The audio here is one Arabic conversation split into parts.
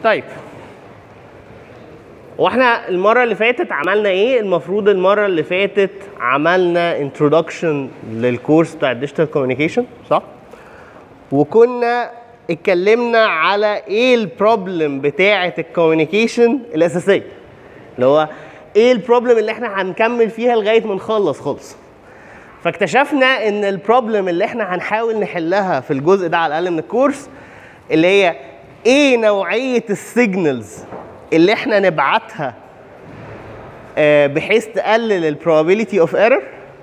طيب واحنا المره اللي فاتت عملنا ايه؟ المفروض المره اللي فاتت عملنا انترودكشن للكورس بتاع الديجيتال كوميونيكيشن، صح؟ وكنا اتكلمنا على ايه البروبلم بتاعه الكوميونيكيشن الاساسيه، اللي هو ايه البروبلم اللي احنا هنكمل فيها لغايه ما نخلص خالص. فاكتشفنا ان البروبلم اللي احنا هنحاول نحلها في الجزء ده على الاقل من الكورس اللي هي ايه نوعيه السيجنالز اللي احنا نبعتها بحيث تقلل البروبابيلتي اوف ايرور،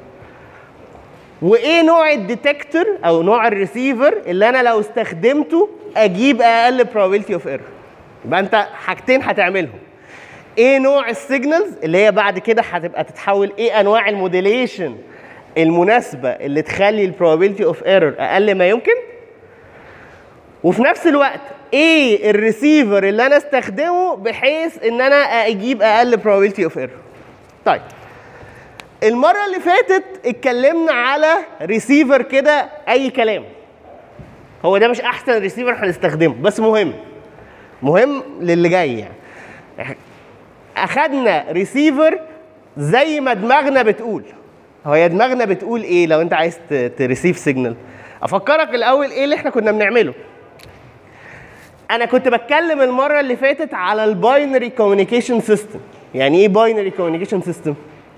وايه نوع الديتكتور او نوع الريسيفر اللي انا لو استخدمته اجيب اقل probability اوف ايرور. يبقى انت حاجتين هتعملهم، ايه نوع السيجنالز اللي هي بعد كده هتبقى تتحول ايه انواع الموديليشن المناسبه اللي تخلي البروبابيلتي اوف ايرور اقل ما يمكن، وفي نفس الوقت ايه الريسيفر اللي انا استخدمه بحيث ان انا اجيب اقل probability اوف ايرور. طيب المره اللي فاتت اتكلمنا على ريسيفر كده اي كلام، هو ده مش احسن ريسيفر هنستخدمه بس مهم للي جاي. يعني اخدنا ريسيفر زي ما دماغنا بتقول. هي دماغنا بتقول ايه لو انت عايز تريسيف سيجنال؟ افكرك الاول ايه اللي احنا كنا بنعمله. انا كنت بتكلم المره اللي فاتت على الباينري كوميونيكيشن سيستم. يعني ايه باينري كوميونيكيشن سيستم؟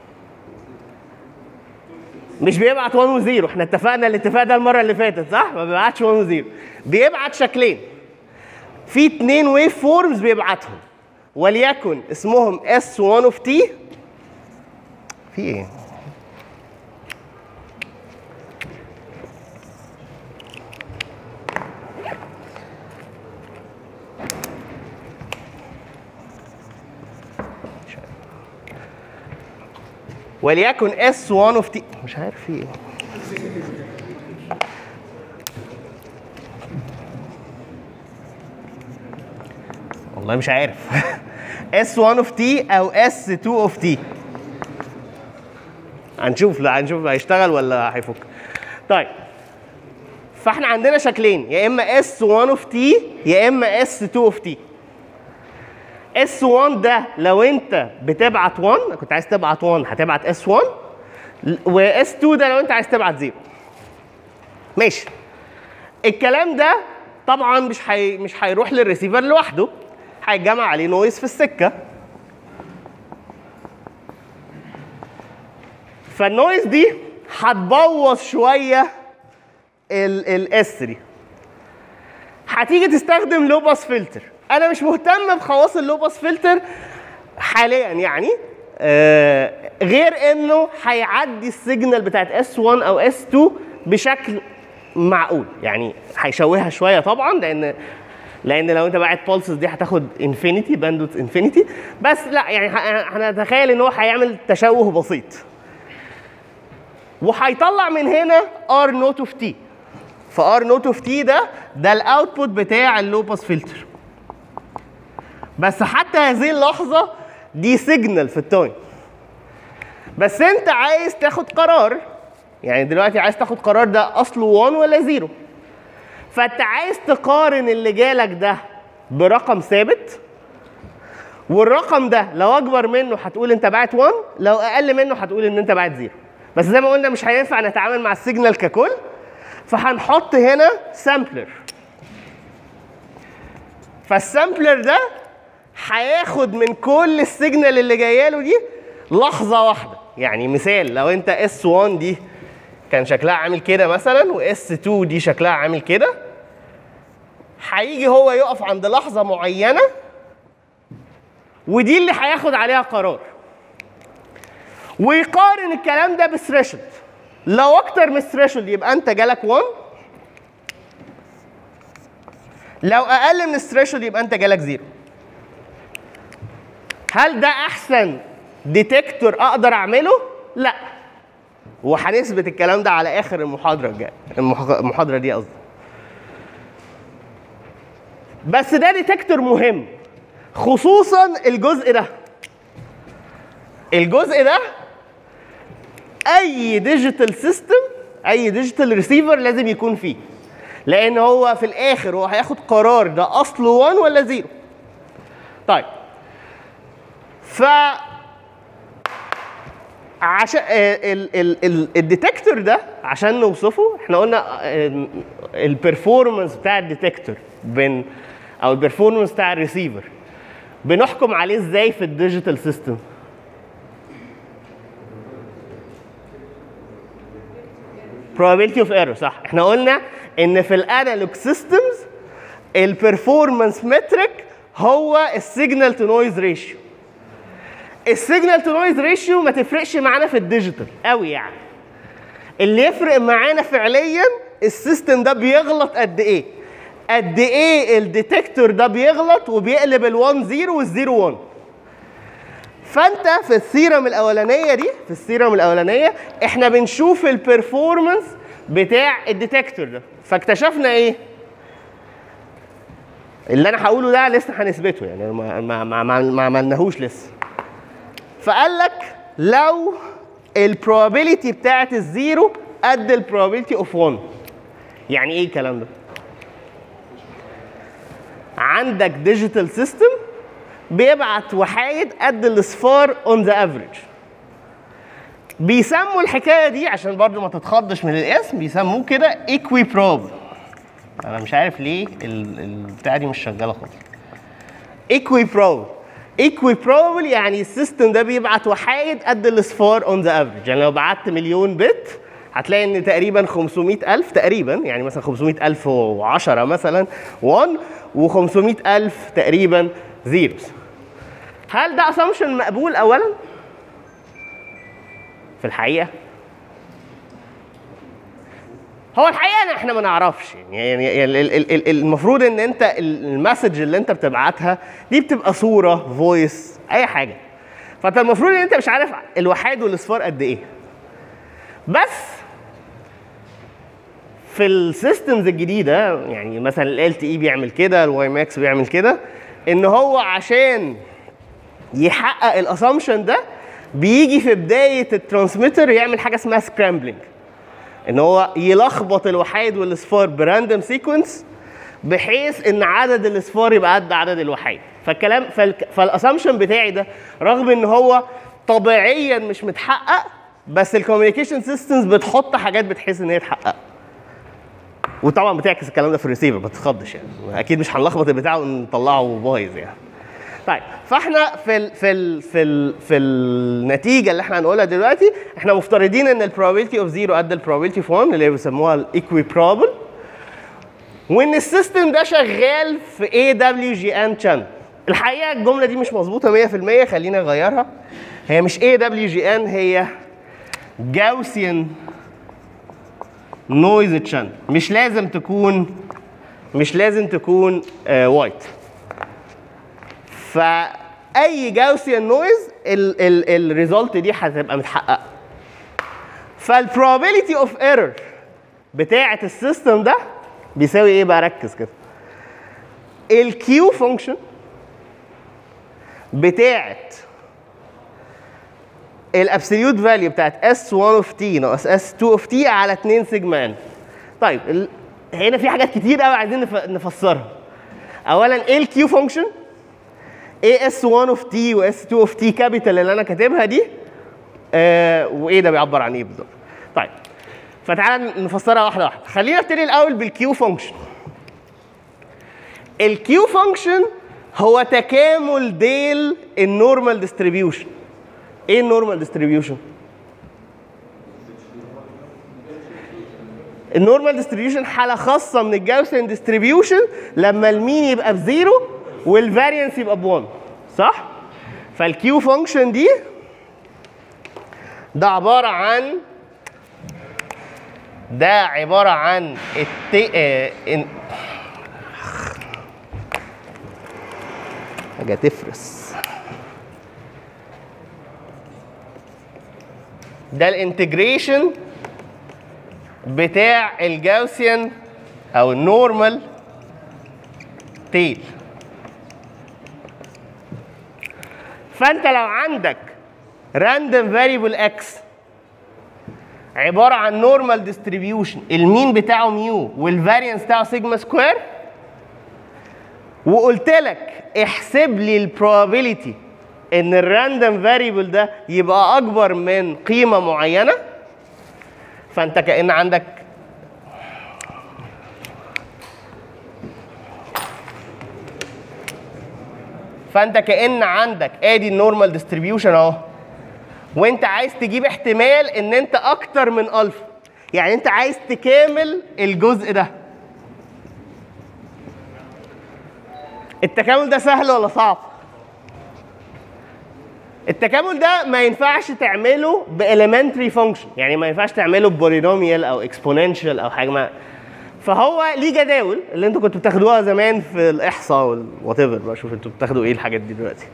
مش بيبعت 1 و 0، احنا اتفقنا الاتفاق ده المره اللي فاتت، صح؟ ما بيبعتش 1 و 0، بيبعت شكلين، في 2 ويف فورمز بيبعتهم، وليكن اسمهم S1 اوف T. في ايه؟ وليكن S1 اوف T، مش عارف في ايه. والله مش عارف. S1 اوف T او S2 اوف T. هنشوف هيشتغل ولا هيفك. طيب فاحنا عندنا شكلين، يا اما S1 اوف T يا اما S2 اوف T. S1 ده لو انت بتبعت 1، كنت عايز تبعت 1 هتبعت S1، و S2 ده لو انت عايز تبعت 0. ماشي. الكلام ده طبعا مش هيروح للريسيفر لوحده، هيتجمع عليه نويز في السكه. فالنويز دي هتبوظ شويه الاس 3. هتيجي تستخدم لو باس فلتر. انا مش مهتم بخواص اللو باس فلتر حاليا، يعني غير انه هيعدي السيجنال بتاعت S1 او S2 بشكل معقول. يعني هيشوهها شويه طبعا، لان لو انت باعت بولسز دي هتاخد انفينيتي، باندوت انفينيتي، بس لا يعني هنتخيل ان هو هيعمل تشوه بسيط، وهيطلع من هنا R نوت اوف T. فR نوت اوف T ده الاوتبوت بتاع اللو باس فلتر. بس حتى هذه اللحظه دي سيجنال في التايم، بس انت عايز تاخد قرار. يعني دلوقتي عايز تاخد قرار ده اصله 1 ولا 0. فانت عايز تقارن اللي جالك ده برقم ثابت، والرقم ده لو اكبر منه هتقول انت باعت 1، لو اقل منه هتقول ان انت باعت 0. بس زي ما قلنا مش هينفع نتعامل مع السيجنال ككل، فهنحط هنا سامبلر. فالسامبلر ده هياخد من كل السيجنال اللي جايه له دي لحظه واحده. يعني مثال، لو انت S1 دي كان شكلها عامل كده مثلا، وS2 دي شكلها عامل كده، هيجي هو يقف عند لحظه معينه، ودي اللي هياخد عليها قرار، ويقارن الكلام ده بالثريشولد. لو اكتر من الثريشولد يبقى انت جالك 1، لو اقل من الثريشولد يبقى انت جالك 0. هل ده احسن ديتكتور اقدر اعمله؟ لا. وهنثبت الكلام ده على اخر المحاضره الجايه، المحاضره دي قصدي. بس ده ديتكتور مهم، خصوصا الجزء ده اي ديجيتال سيستم، اي ديجيتال ريسيفر لازم يكون فيه، لان هو في الاخر هو هياخد قرار ده اصله 1 ولا 0. طيب عشان الديتكتور ده عشان نوصفه احنا قلنا البرفورمانس بتاع الديتكتور او البرفورمانس بتاع الريسيفر بنحكم عليه ازاي في الديجيتال سيستم؟ probability of error صح. احنا قلنا ان في الانالوج سيستمز البرفورمانس متريك هو السيجنال تو نويز ريشيو. السيجنال تو نويز ريشيو ما تفرقش معانا في الديجيتال قوي يعني. اللي يفرق معانا فعليا السيستم ده بيغلط قد ايه. قد ايه الديتكتور ده بيغلط وبيقلب ال1 0 وال0 1. فانت في الثيرم الاولانيه دي، في الثيرم الاولانيه احنا بنشوف البرفورمانس بتاع الديتكتور ده، فاكتشفنا ايه؟ اللي انا هقوله ده لسه هنثبته يعني ما عملناهوش لسه. فقال لك لو البروبابيلتي بتاعت الزيرو قد البروبابيلتي اوف 1. يعني ايه الكلام ده؟ عندك ديجيتال سيستم بيبعت وحايد قد الاصفار اون ذا افريج. بيسموا الحكايه دي عشان برضو ما تتخضش من الاسم، بيسموه كده ايكوي بروب. انا مش عارف ليه البتاعه دي مش شغاله خالص. ايكوي بروب. ايكوي بروبل يعني السيستم ده بيبعت وحايد قد الاصفار اون ذا افريج. يعني لو بعت مليون بت هتلاقي ان تقريبا 500,000 تقريبا، يعني مثلا 500,010 مثلا 1 و500,000 تقريبا زيروز. هل ده اسامبشن مقبول اولا؟ في الحقيقه هو الحقيقه احنا ما نعرفش يعني المفروض ان انت المسج اللي انت بتبعتها دي بتبقى صوره فويس اي حاجه، فانت المفروض ان انت مش عارف الوحيد والاصفار قد ايه. بس في السيستمز الجديده يعني مثلا ال LTE بيعمل كده، الواي ماكس بيعمل كده، ان هو عشان يحقق الاسامبشن ده بيجي في بدايه الترانسميتر يعمل حاجه اسمها سكرامبلينج، ان هو يلخبط الوحيد والاصفار براندوم سيكونس بحيث ان عدد الاصفار يبقى قد عدد الوحيد. فالكلام فالاسامبشن بتاعي ده رغم ان هو طبيعيا مش متحقق، بس الكوميونيكيشن سيستمز بتحط حاجات بتحس ان هي تحقق. وطبعا بتعكس الكلام ده في الريسيفر، ما تتخضش يعني، اكيد مش هنلخبط البتاع ونطلعه بايظ يعني. طيب فاحنا في النتيجه اللي احنا هنقولها دلوقتي احنا مفترضين ان البروبابيلتي اوف 0 قد البروبابيلتي اوف 1 اللي بيسموها الايكوي بروبل، وان السيستم ده شغال في AWGN channel. الحقيقه الجمله دي مش مظبوطه 100%، خلينا نغيرها. هي مش AWGN، هي Gaussian noise channel. مش لازم تكون وايت. فاي جاوسيان نويز الريزلت دي هتبقى متحققه. فالبروبابيلتي اوف ايرور بتاعه السيستم ده بيساوي ايه بقى؟ ركز كده. الكيو فانكشن بتاعه الابسوليوت فاليو بتاعه S1 اوف تي ناقص S2 اوف تي على 2 سيجما ان. طيب هنا في حاجات كتير قوي عايزين نفسرها. اولا ايه الكيو فانكشن؟ ايه S1 اوف تي و S2 اوف تي كابيتال اللي انا كاتبها دي؟ وايه ده بيعبر عن ايه بالظبط؟ طيب فتعالى نفسرها واحده واحده. خلينا نبتدي الاول بالكيو فانكشن. الكيو فانكشن هو تكامل ديل النورمال ديستريبيوشن. ايه النورمال ديستريبيوشن؟ النورمال ديستريبيوشن حاله خاصه من الجاوسيان ديستريبيوشن لما المين يبقى بزيرو والفاريانس يبقى ب1، صح؟ فالكيو فانكشن دي ده عباره عن حاجه تفرس. ده الانتجريشن بتاع الجاوسيان او النورمال تيل. فانت لو عندك راندوم فاريبل اكس عباره عن نورمال ديستريبيوشن المين بتاعه ميو والفاريانس بتاعه سيجما سكوير، وقلت لك احسب لي البروبابيلتي ان الراندوم فاريبل ده يبقى اكبر من قيمه معينه، فانت كأن عندك ادي النورمال ديستريبيوشن اهو، وانت عايز تجيب احتمال ان انت اكتر من الفا، يعني انت عايز تكامل الجزء ده. التكامل ده سهل ولا صعب؟ التكامل ده ما ينفعش تعمله بإليمنتري فانكشن، يعني ما ينفعش تعمله ببولينوميال او اكسبوننشال او حاجه ما. فهو ليه جداول اللي انتوا كنتوا بتاخدوها زمان في الاحصاء والوات ايفر، بقى شوف انتوا بتاخدوا ايه الحاجات دي دلوقتي.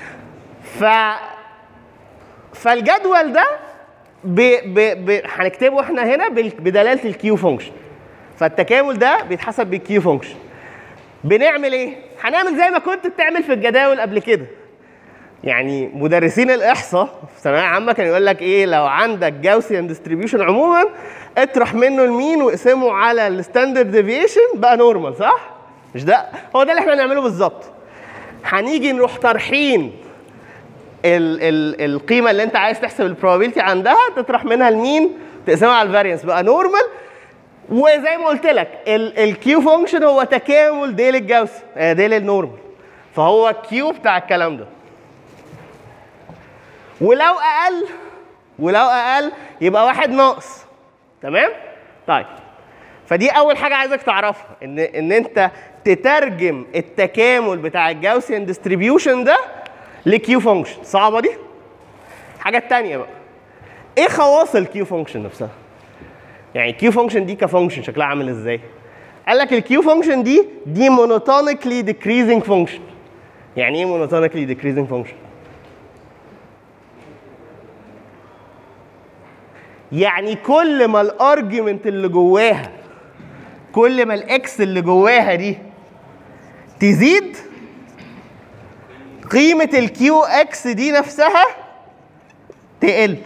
فالجدول ده هنكتبه احنا هنا بدلاله الكيو فانكشن. فالتكامل ده بيتحسب بالكيو فانكشن. بنعمل ايه؟ هنعمل زي ما كنت بتعمل في الجداول قبل كده. يعني مدرسين الاحصاء في ثانويه عامه كان يقول لك ايه، لو عندك جاوسيان ديستريبيوشن عموما اطرح منه المين واقسمه على الستاندرد ديفيشن بقى نورمال، صح؟ مش ده هو ده اللي احنا هنعمله بالظبط. هنيجي نروح طارحين القيمه اللي انت عايز تحسب البروبابيلتي عندها، تطرح منها المين تقسمها على الفاريانس بقى نورمال. وزي ما قلت لك الكيو فانكشن هو تكامل ديل الجاوسي ديل النورمال، فهو الكيو بتاع الكلام ده. ولو اقل يبقى واحد ناقص. تمام؟ طيب فدي اول حاجه عايزك تعرفها، ان انت تترجم التكامل بتاع الجاوسيان ديستريبيوشن ده لكيو فانكشن. صعبه دي؟ الحاجه الثانيه بقى، ايه خواص الكيو فانكشن نفسها؟ يعني الكيو فانكشن دي كفانكشن شكلها عامل ازاي؟ قال لك الكيو فانكشن دي مونوتونيكلي ديكريزنج فانكشن. يعني ايه مونوتونيكلي ديكريزنج فانكشن؟ يعني كل ما الارجيومنت اللي جواها، كل ما الاكس اللي جواها دي تزيد، قيمه الكيو اكس دي نفسها تقل.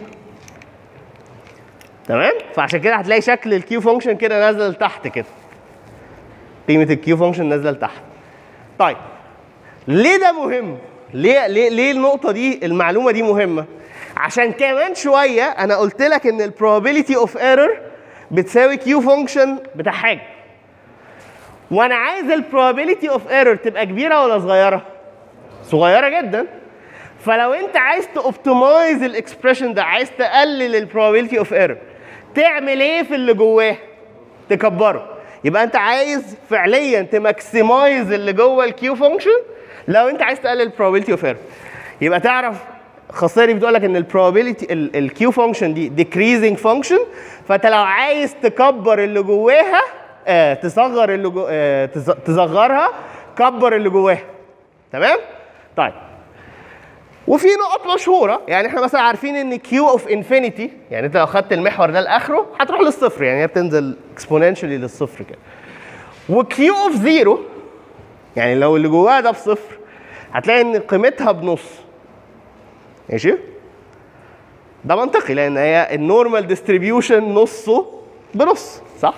تمام؟ فعشان كده هتلاقي شكل الكيو فانكشن كده نازله لتحت كده. قيمه الكيو فانكشن نازله لتحت. طيب ليه ده مهم؟ ليه النقطه دي، المعلومه دي مهمه؟ عشان كمان شويه انا قلت لك ان البروبابيلتي اوف ايرور بتساوي كيو فانكشن بتاع حاجه. وانا عايز البروبابيلتي اوف ايرور تبقى كبيره ولا صغيره؟ صغيره جدا. فلو انت عايز توبتمايز الاكسبريشن ده، عايز تقلل البروبابيلتي اوف ايرور، تعمل ايه في اللي جواه؟ تكبره. يبقى انت عايز فعليا تماكسمايز اللي جوه الكيو فانكشن لو انت عايز تقلل البروبابيلتي اوف ايرور. يبقى تعرف الخاصيه دي بتقول لك ان البروبابيلتي الكيو فانكشن دي ديكريزنج فانكشن، فانت لو عايز تكبر اللي جواها تصغر اللي تصغرها، كبر اللي جواها. تمام؟ طيب وفي نقط مشهوره، يعني احنا مثلا عارفين ان كيو اوف انفينيتي، يعني انت لو خدت المحور ده لاخره هتروح للصفر، يعني هي بتنزل اكسبوننشالي للصفر كده. وكيو اوف زيرو، يعني لو اللي جواها ده بصفر هتلاقي ان قيمتها بنص. ماشي؟ ده منطقي لان هي النورمال ديستريبيوشن نصه بنص، صح؟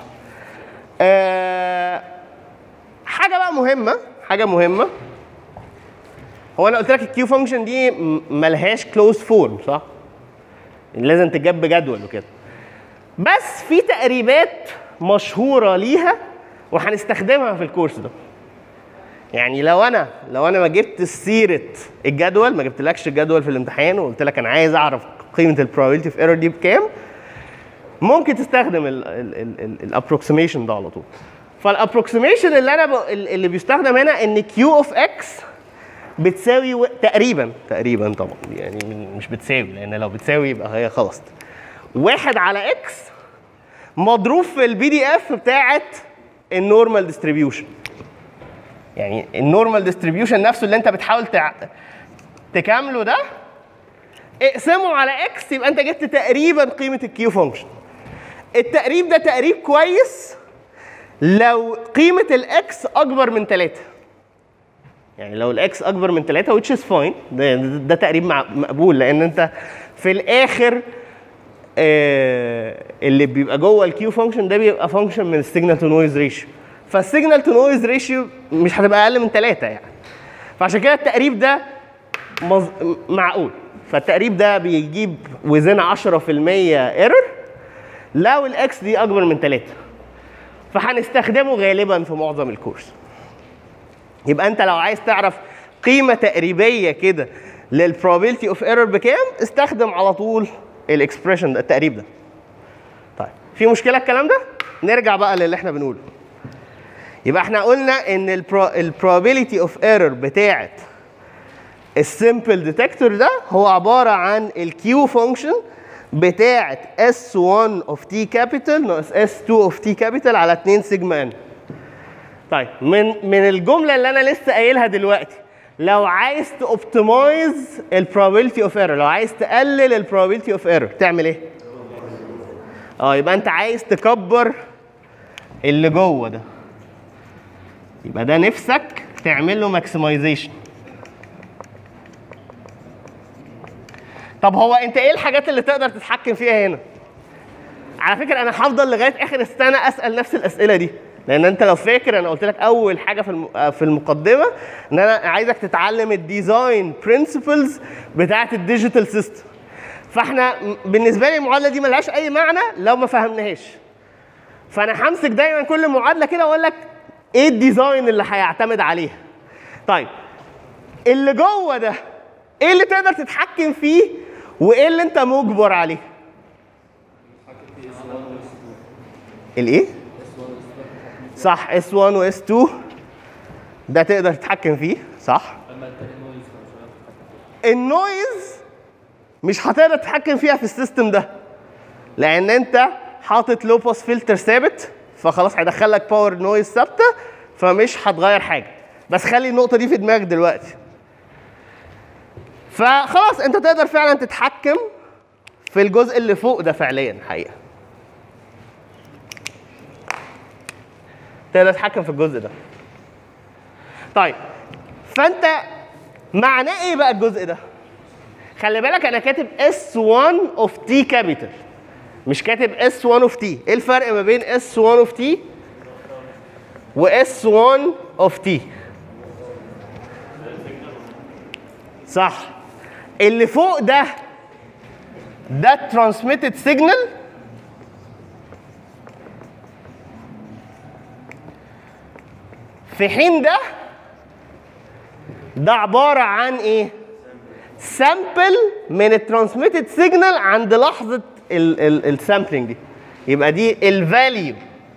حاجه بقى مهمه، حاجه مهمه، هو انا قلت لك الكيو فانكشن دي ملهاش كلوز فورم، صح؟ لازم تجاب بجدول وكده. بس في تقريبات مشهوره ليها وهنستخدمها في الكورس ده. يعني لو انا ما جبت سيره الجدول، ما جبتلكش الجدول في الامتحان وقلت لك انا عايز اعرف قيمه البروبابيلتي اوف ايرور دي بكام، ممكن تستخدم الابروكسيميشن ده على طول. فالابروكسيميشن اللي بيستخدم هنا ان كيو اوف اكس بتساوي تقريبا طبعا، يعني مش بتساوي، لان لو بتساوي يبقى هي خلاص 1 على اكس مضروب في البي دي اف بتاعت النورمال ديستريبيوشن. يعني النورمال ديستريبيوشن نفسه اللي انت بتحاول تكامله ده، اقسمه على اكس يبقى انت جبت تقريبا قيمه الكيو فانكشن. التقريب ده تقريب كويس لو قيمه الاكس اكبر من 3. يعني لو الاكس اكبر من 3 which is fine، ده تقريب مقبول، لان انت في الاخر اللي بيبقى جوه الكيو فانكشن ده بيبقى فانكشن من السيجنال تو نويز ريشيو، فالسيجنال تو نويز ريشيو مش هتبقى اقل من 3 يعني. فعشان كده التقريب ده معقول. فالتقريب ده بيجيب وزن 10% ايرور لو الاكس دي اكبر من 3. فهنستخدمه غالبا في معظم الكورس. يبقى انت لو عايز تعرف قيمه تقريبيه كده للبروبابيلتي اوف ايرور بكام، استخدم على طول الاكسبريشن ده، التقريب ده. طيب في مشكله الكلام ده؟ نرجع بقى للي احنا بنقوله. يبقى احنا قلنا ان البروبابيلتي اوف ايرور بتاعه السمبل ديتكتور ده هو عباره عن الكيو فانكشن بتاعه S1 of T capital ناقص S2 of T capital على 2 سيجما n. طيب من الجمله اللي انا لسه قايلها دلوقتي، لو عايز توبتمايز البروبابيلتي اوف ايرور، لو عايز تقلل البروبابيلتي اوف ايرور تعمل ايه؟ يبقى انت عايز تكبر اللي جوه ده. يبقى ده نفسك تعمل له ماكسمايزيشن. طب هو انت ايه الحاجات اللي تقدر تتحكم فيها هنا؟ على فكره انا هفضل لغايه اخر السنه اسال نفس الاسئله دي، لان انت لو فاكر انا قلت لك اول حاجه في المقدمه ان انا عايزك تتعلم الديزاين برنسبلز بتاعه الديجيتال سيستم. فاحنا بالنسبه لي المعادله دي ملهاش اي معنى لو ما فهمناهاش. فانا همسك دايما كل معادله كده واقول لك ايه الديزاين اللي هيعتمد عليها. طيب اللي جوه ده ايه اللي تقدر تتحكم فيه وايه اللي انت مجبر عليه؟ الايه؟ صح، S1 و S2 ده تقدر تتحكم فيه، صح؟ النويز مش هتقدر تتحكم فيها في السيستم ده، لان انت حاطط لو باس فلتر ثابت، فخلاص هيدخل لك باور نويز ثابته، فمش هتغير حاجه. بس خلي النقطه دي في دماغك دلوقتي. فخلاص انت تقدر فعلا تتحكم في الجزء اللي فوق ده فعليا حقيقه. تقدر تتحكم في الجزء ده. طيب فانت معناه ايه بقى الجزء ده؟ خلي بالك انا كاتب S1 of T capital مش كاتب S1 of T. ايه الفرق ما بين S1 of T و S1 of T؟ صح، اللي فوق ده transmitted signal في حين ده عبارة عن ايه؟ سامبل من الترانسميتد سيجنال عند لحظة السامبلنج دي. يبقى دي الفاليو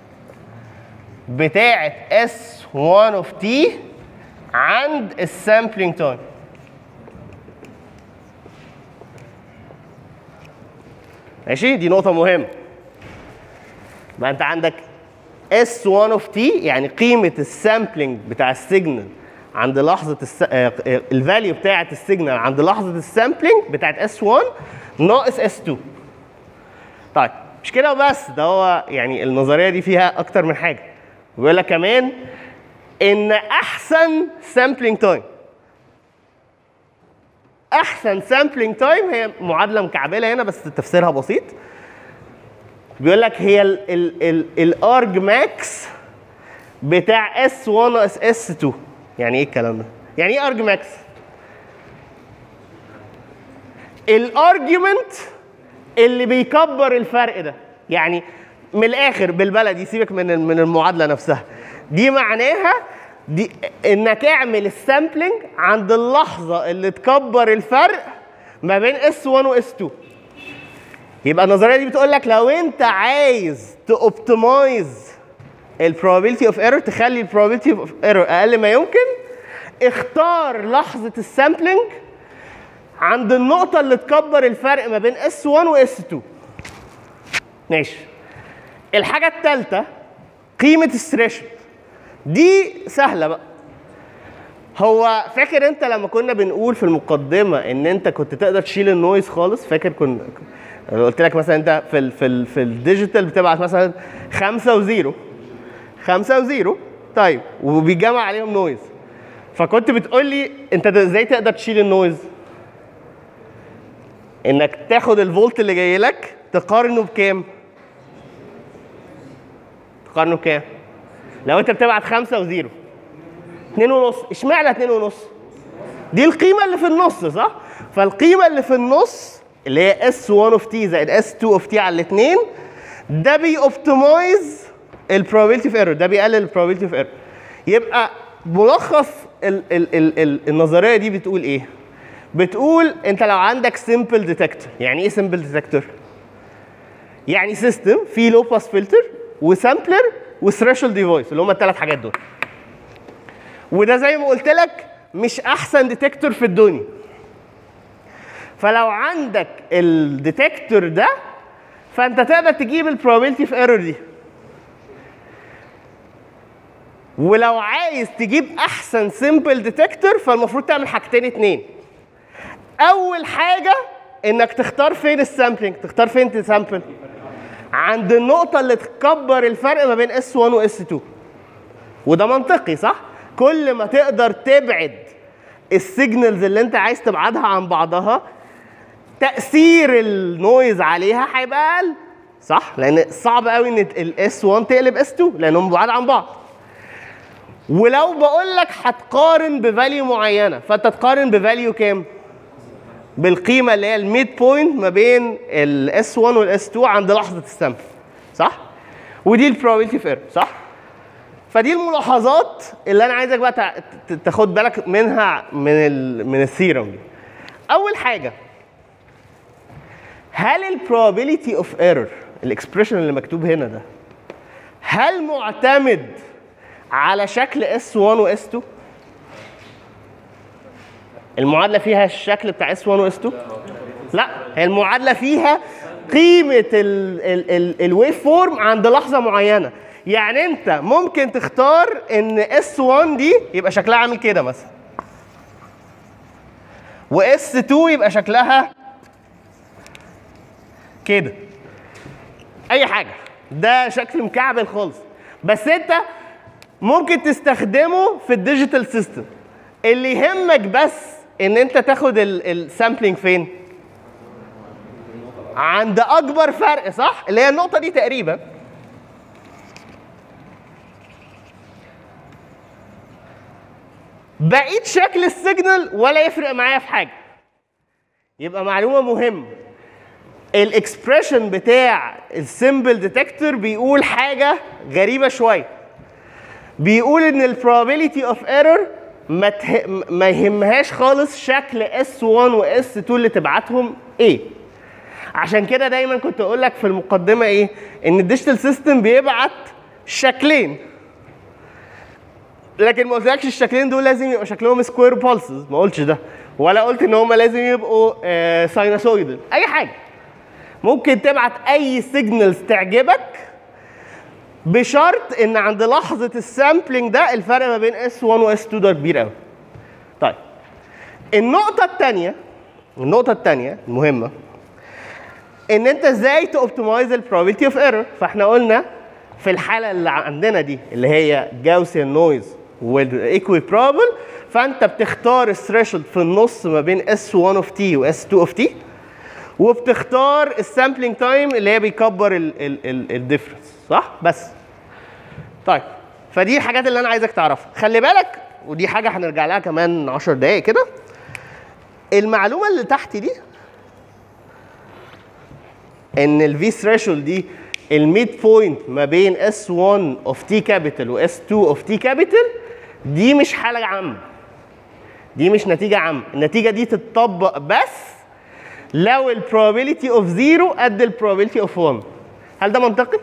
بتاعة S1 of T عند السامبلنج تايم. ماشي، دي نقطة مهمة. يبقى انت عندك S1 of T يعني قيمة السامبلنج بتاع السيجنال عند لحظة الفاليو بتاعة السيجنال عند لحظة السامبلنج بتاعة S1 ناقص S2. طيب مش كده وبس، ده هو يعني النظرية دي فيها أكتر من حاجة. بيقول لك كمان إن أحسن سامبلنج تايم، أحسن سامبلنج تايم هي معادلة مكعبلة هنا بس تفسيرها بسيط. بيقول لك هي الارج ماكس بتاع S1 ناقص S2. يعني ايه الكلام ده؟ يعني ايه ارج ماكس؟ الارجيومنت اللي بيكبر الفرق ده. يعني من الاخر بالبلدي، سيبك من المعادله نفسها دي، معناها دي انك اعمل السامبلنج عند اللحظه اللي تكبر الفرق ما بين S1 و S2. يبقى النظريه دي بتقول لك لو انت عايز توبتمايز البروبابيلتي اوف ايرور، تخلي البروبابيلتي اوف ايرور اقل ما يمكن، اختار لحظه السامبلنج عند النقطه اللي تكبر الفرق ما بين S1 و S2. ماشي. الحاجه الثالثه قيمه الثريشولد. دي سهله بقى. هو فاكر انت لما كنا بنقول في المقدمه ان انت كنت تقدر تشيل النويز خالص؟ فاكر كنا قلت لك مثلا انت في الديجيتال بتبعت مثلا 5 و0 5 و0، طيب وبيجمع عليهم نويز. فكنت بتقول لي انت ازاي تقدر تشيل النويز؟ انك تاخد الفولت اللي جاي لك تقارنه بكام؟ تقارنه بكام؟ لو انت بتبعت 5 و0 2.5. اشمعنى 2.5؟ دي القيمه اللي في النص صح؟ فالقيمه اللي في النص اللي هي S1 of t زائد S2 of t على الاثنين ده بيوبتمايز البروبابيلتي اوف ايرور، ده بيقلل البروبابيلتي اوف ايرور. يبقى ملخص النظريه دي بتقول ايه؟ بتقول انت لو عندك سمبل ديتكتور. يعني ايه سمبل ديتكتور؟ يعني سيستم فيه لو باس فلتر وسامبلر وثريشولد ديفايس اللي هم الثلاث حاجات دول. وده زي ما قلت لك مش احسن ديتكتور في الدنيا. فلو عندك الديتكتور ده فانت تقدر تجيب البروبابيلتي اوف ايرور دي. ولو عايز تجيب احسن سمبل ديتكتور فالمفروض تعمل حاجتين اتنين. اول حاجه انك تختار فين السامبلنج، تختار فين تسامبل عند النقطه اللي تكبر الفرق ما بين S1 و S2. وده منطقي صح؟ كل ما تقدر تبعد السيجنالز اللي انت عايز تبعدها عن بعضها تاثير النويز عليها هيبقى اقل صح؟ لان صعب قوي ان S1 تقلب S2 لانهم بعاد عن بعض. ولو بقول لك هتقارن بفاليو معينه فانت تقارن بفاليو كام؟ بالقيمه اللي هي الميد بوينت ما بين S1 S2 عند لحظه السامبل صح؟ ودي البروبابيلتي اوف ايرور صح؟ فدي الملاحظات اللي انا عايزك بقى تاخد بالك منها من الثيرم دي. اول حاجه هل البروبابيلتي اوف ايرور الاكسبريشن اللي مكتوب هنا ده هل معتمد على شكل S1 و S2؟ المعادله فيها الشكل بتاع S1 و S2؟ لا، هي المعادله فيها قيمه الويف فورم عند لحظه معينه. يعني انت ممكن تختار ان S1 دي يبقى شكلها عامل كده مثلا و S2 يبقى شكلها كده، اي حاجه، ده شكل مكعبل خالص. بس انت ممكن تستخدمه في الديجيتال سيستم. اللي يهمك بس ان انت تاخد السامبلينج فين؟ عند اكبر فرق صح؟ اللي هي النقطه دي تقريبا. بقيت شكل السيجنال ولا يفرق معايا في حاجه. يبقى معلومه مهمه، الاكسبريشن بتاع السمبل ديتكتور بيقول حاجه غريبه شويه. بيقول ان البروبابيلتي اوف ايرور ما يهمهاش خالص شكل S1 و S2 اللي تبعتهم ايه. عشان كده دايما كنت اقول لك في المقدمه ايه؟ ان الديجيتال سيستم بيبعت شكلين، لكن ما قلتلكش الشكلين دول لازم يبقوا شكلهم سكوير بالسز، ما قلتش ده، ولا قلت ان هم لازم يبقوا ساينوسويدال. اي حاجه ممكن تبعت اي سيجنالز تعجبك بشرط ان عند لحظه السامبلينج ده الفرق ما بين S1 و S2 ده كبير قوي. طيب النقطه الثانيه المهمه ان انت ازاي توبتمايز البروبابيلتي اوف ايرور. فاحنا قلنا في الحاله اللي عندنا دي اللي هي جاوسيان نويز والايكويبرابل، فانت بتختار الثريشولد في النص ما بين S1 اوف t و S2 اوف t، وبتختار السامبلينج تايم اللي هي بيكبر الديفرنس صح؟ بس طيب فدي الحاجات اللي انا عايزك تعرفها. خلي بالك ودي حاجه هنرجع لها كمان 10 دقائق كده. المعلومه اللي تحت دي ان الفي ثريشولد دي الميد بوينت ما بين S1 اوف t كابيتال و S2 اوف t كابيتال، دي مش حاله عامه، دي مش نتيجه عامه. النتيجه دي تتطبق بس لو البروبابيلتي اوف 0 قد البروبابيلتي اوف 1. هل ده منطقي؟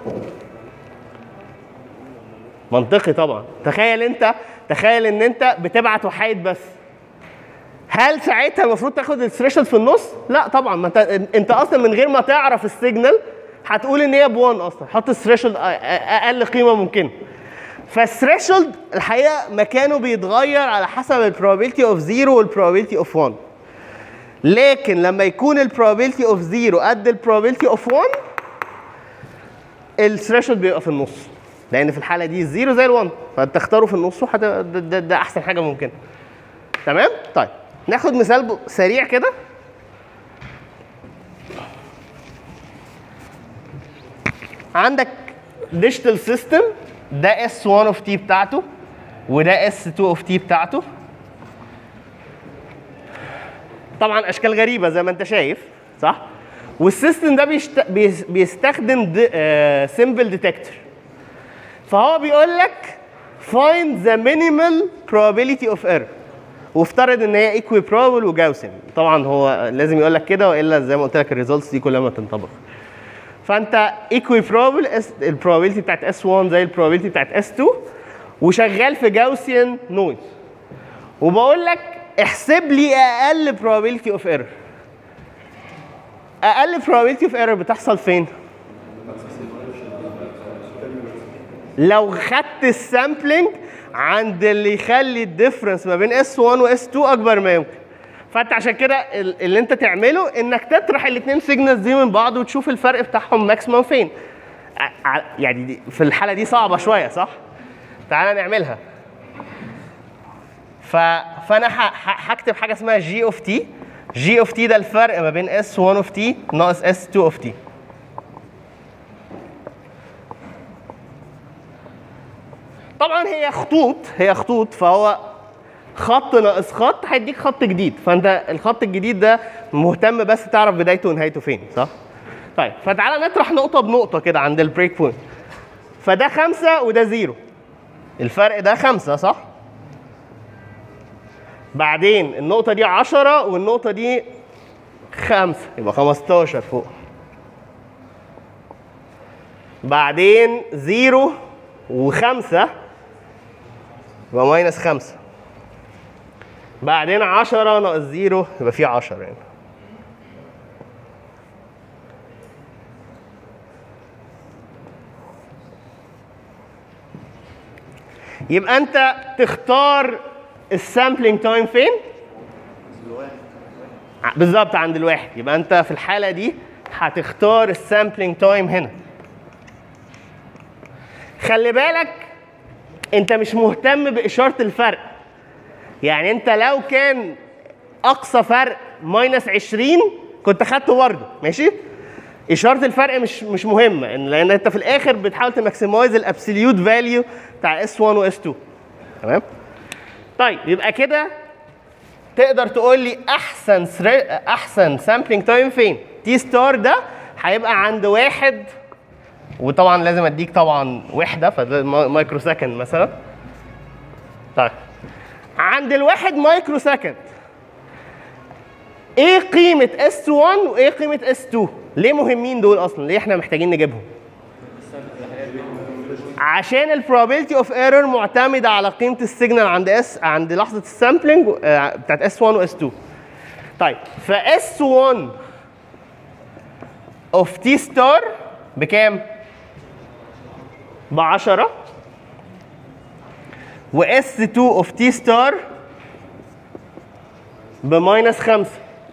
منطقي طبعا. تخيل ان انت بتبعت وحيد بس، هل ساعتها المفروض تاخد الثريشولد في النص؟ لا طبعا. ما انت اصلا من غير ما تعرف السيجنال هتقول ان هي ب1 اصلا، حط الثريشولد اقل قيمه ممكنه. فالثريشولد الحقيقه مكانه بيتغير على حسب البروبابيلتي اوف 0 والبروبابيلتي اوف 1. لكن لما يكون البروبابيلتي اوف 0 قد البروبابيلتي اوف 1 الثريشولد بيبقى في النص، لان في الحاله دي الزيرو زي ال1 فتختاره في النص ده احسن حاجه ممكنه. تمام؟ طيب ناخد مثال سريع كده. عندك ديجيتال سيستم ده S1 اوف تي بتاعته وده S2 اوف تي بتاعته. طبعا اشكال غريبه زي ما انت شايف صح؟ والسيستم ده بيستخدم سيمبل ديتكتور. فهو بيقول لك find the minimal probability of error وافترض ان هي equiprobable وجاوسن. طبعا هو لازم يقول لك كده والا زي ما قلت لك الريزلتس دي كلها ما تنطبق. فانت equiprobable البروبابيلتي بتاعت S1 زي البروبابيلتي بتاعت S2 وشغال في جاوسيان نويز. وبقول لك احسب لي اقل probability of error. اقل probability of error بتحصل فين؟ لو خدت السامبلنج عند اللي يخلي الديفرنس ما بين S1 و S2 اكبر ما يمكن. فانت عشان كده اللي انت تعمله انك تطرح الاثنين سيجنالز دي من بعض وتشوف الفرق بتاعهم ماكسيمم فين. يعني دي في الحاله دي صعبه شويه صح؟ تعالى نعملها. فانا هكتب حاجه اسمها G of T. G of T ده الفرق ما بين S1 of T ناقص S2 of T. طبعا هي خطوط فهو خط ناقص خط هيديك خط جديد. فانت الخط الجديد ده مهتم بس تعرف بدايته ونهايته فين صح؟ طيب فتعالى نطرح نقطه بنقطه كده عند البريك بوينت. فده 5 وده 0. الفرق ده 5 صح؟ بعدين النقطة دي 10 والنقطة دي 5 يبقى 15 فوق. بعدين 0 و5 يبقى ماينس 5. بعدين 10 ناقص 0 يبقى في 10 يعني. يبقى انت تختار السامبلينج تايم فين؟ بالظبط عند الواحد. يبقى انت في الحاله دي هتختار السامبلينج تايم هنا. خلي بالك انت مش مهتم باشاره الفرق. يعني انت لو كان اقصى فرق ماينس 20 كنت خدته برضه ماشي؟ اشاره الفرق مش مهمه لان انت في الاخر بتحاول تماكسمايز الابسوليوت فاليو بتاع S1 و S2. تمام؟ طيب يبقى كده تقدر تقول لي احسن سامبلينج تايم فين؟ تي ستار ده هيبقى عند 1 وطبعا لازم اديك طبعا وحده فده مايكرو سكند مثلا. طيب عند ال1 مايكرو سكند ايه قيمه S1 وايه قيمه S2؟ ليه مهمين دول اصلا؟ ليه احنا محتاجين نجيبهم؟ عشان البروبابيلتي اوف ايرور معتمده على قيمه السيجنال عند لحظه السامبلنج بتاعت S1 و S2. طيب ف S1 اوف T ستار بكام؟ ب10 و S2 اوف T ستار بماينس 5.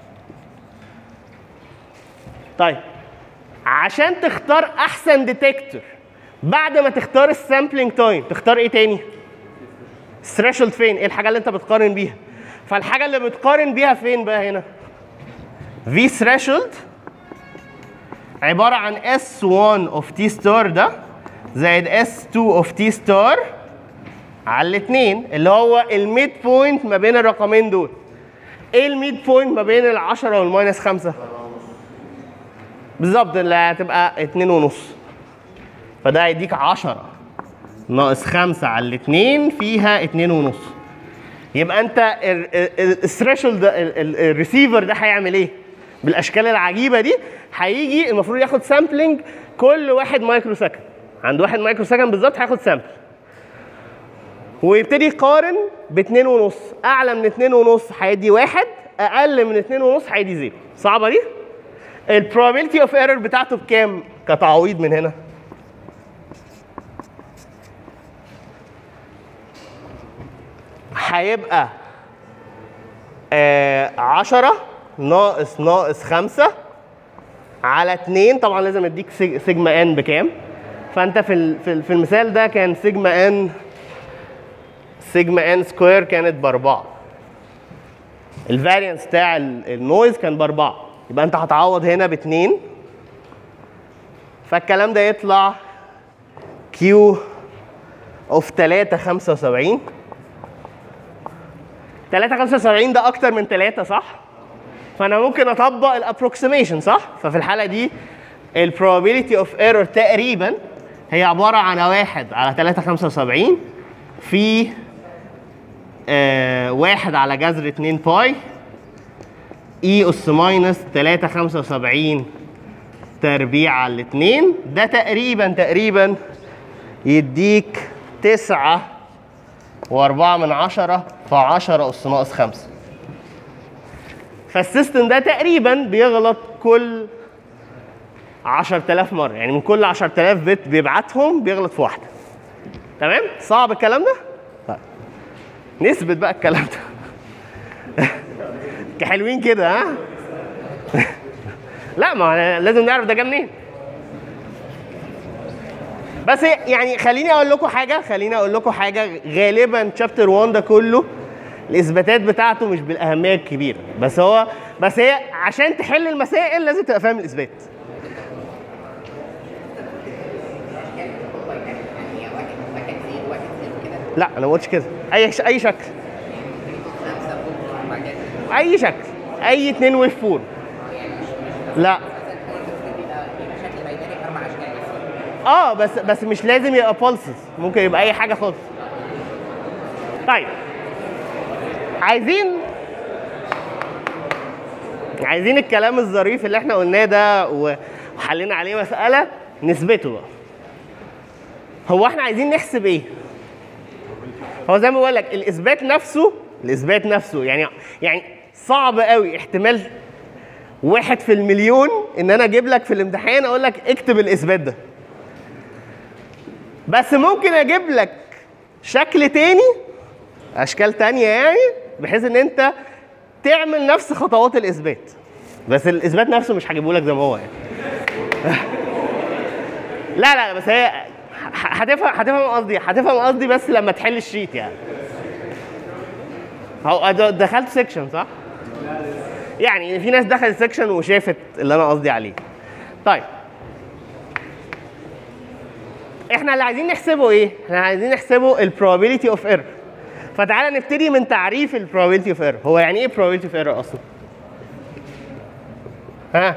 طيب عشان تختار احسن ديتكتور بعد ما تختار السامبلينج تايم تختار ايه تاني؟ الثريشولد فين؟ ايه الحاجه اللي انت بتقارن بيها؟ فالحاجه اللي بتقارن بيها فين بقى هنا؟ في ثريشولد عباره عن S1 اوف T ستار ده زائد S2 اوف T ستار على الاثنين اللي هو الميد بوينت ما بين الرقمين دول. ايه الميد بوينت ما بين ال10 والماينس 5؟ بالظبط اللي هتبقى 2.5. فده هيديك 10 ناقص 5 على الاثنين فيها 2.5. يبقى انت الثريشولد الريسيفر ده هيعمل ايه؟ بالاشكال العجيبه دي هيجي المفروض ياخد سامبلنج كل 1 مايكرو سكند. عند 1 مايكرو سكند بالظبط هياخد سامبل ويبتدي يقارن ب 2.5. اعلى من 2.5 هيدي 1، اقل من 2.5 هيدي 0. صعبه دي؟ البروبابيلتي اوف ايرور بتاعته بكام كتعويض من هنا؟ هيبقى 10 ناقص 5 على 2. طبعا لازم اديك سيجما ان بكام. فانت في المثال ده كان سيجما ان سكوير كانت ب4. الفاريانس بتاع النويز كان ب4. يبقى انت هتعوض هنا ب2 فالكلام ده يطلع Q اوف 3.75. 3.75 ده اكتر من 3 صح؟ فانا ممكن اطبق الابروكسيميشن صح؟ ففي الحاله دي البروبابيلتي اوف ايرور تقريبا هي عباره عن 1 على 3.75 في 1 على جذر 2 باي اي اس ماينس 3.75 تربيع على الاثنين. ده تقريبا يديك 9.4 في 10 اس ناقص 5. فالسيستم ده تقريبا بيغلط كل 10,000 مره، يعني من كل 10,000 بت بيبعتهم بيغلط في واحده. تمام؟ صعب الكلام ده؟ طيب نثبت بقى الكلام ده. حلوين كده ها؟ لا ما لازم نعرف ده جه منين. بس يعني خليني اقول لكم حاجه غالبا شابتر 1 ده كله الاثباتات بتاعته مش بالاهميه الكبيره، بس هي عشان تحل المسائل لازم تبقى فاهم الاثبات. لا انا ما قلتش كده. اي شكل، اي شكل، اي 2 ويف فور. لا بس مش لازم يبقى بولسز، ممكن يبقى اي حاجه خالص. طيب عايزين الكلام الظريف اللي احنا قلناه ده وحلينا عليه مساله نثبته بقى. هو احنا عايزين نحسب ايه؟ هو زي ما بقول لك الاثبات نفسه يعني صعب قوي، احتمال 1 في المليون ان انا اجيب لك في الامتحان اقول لك اكتب الاثبات ده. بس ممكن اجيب لك شكل تاني، اشكال تانية يعني، بحيث ان انت تعمل نفس خطوات الاثبات، بس الاثبات نفسه مش هجيبه لك زي ما هو يعني. لا بس هي هتفهم قصدي بس لما تحل الشيت يعني. هو دخلت سيكشن صح؟ يعني في ناس دخلت سيكشن وشافت اللي انا قصدي عليه. طيب احنا اللي عايزين نحسبه ايه؟ احنا عايزين نحسبه البروبابيلتي اوف ايرور. فتعالى نبتدي من تعريف البروبابيلتي اوف ايرور. هو يعني ايه probability اوف ايرور اصلا؟ ها؟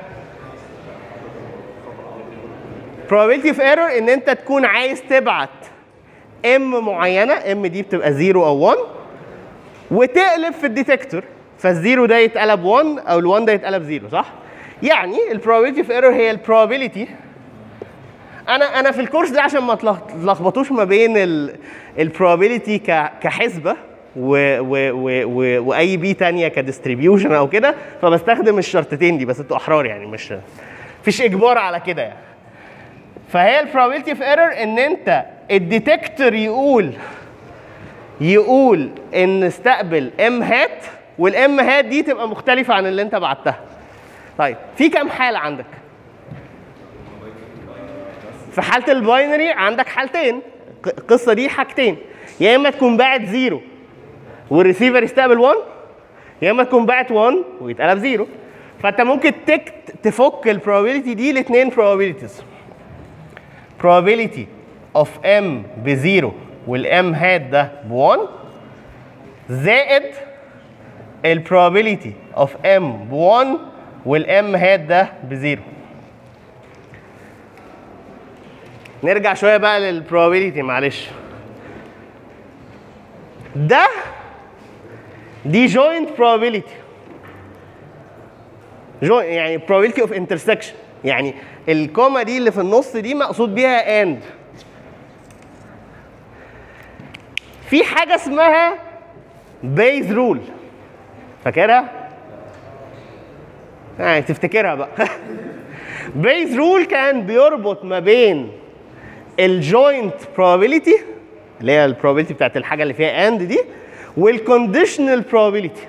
probability اوف ايرور ان انت تكون عايز تبعت ام معينه، ام دي بتبقى 0 او 1 وتقلب في الديتكتور، فالزيرو ده يتقلب 1 او ال1 ده يتقلب 0 صح؟ يعني البروبابيلتي اوف ايرور هي البروبابيلتي. انا في الكورس ده عشان ما تلخبطوش ما بين البروبابيلتي كحسبه واي بي ثانيه كديستريبيوشن او كده، فبستخدم الشرطتين دي، بس انتوا احرار يعني، مش فيش اجبار على كده يعني. فهي البروبابيلتي اوف ايرور ان انت الديتكتور يقول ان استقبل ام هات، والام هات دي تبقى مختلفه عن اللي انت بعتها. طيب في كام حاله عندك؟ في حاله الباينري عندك حالتين، القصه دي حاجتين، يا اما تكون باعت 0 والريسيفر يستقبل 1، يا اما تكون باعت 1 ويتقلب 0. فانت ممكن تفك البروبابيلتي دي لاثنين probabilities. probability of m ب0 والام هات ده ب1 زائد البروبابيلتي of m ب1 والام هات ده ب0. نرجع شويه بقى للبروبابيلتي معلش. دي joint probability، يعني probability of intersection، يعني الكومه دي اللي في النص دي مقصود بيها and. في حاجه اسمها بيز رول، فاكرها؟ يعني تفتكرها بقى. بيز رول كان بيربط ما بين الجوينت probability اللي هي البروبابيلتي بتاعت الحاجه اللي فيها and دي والكونديشنال probability.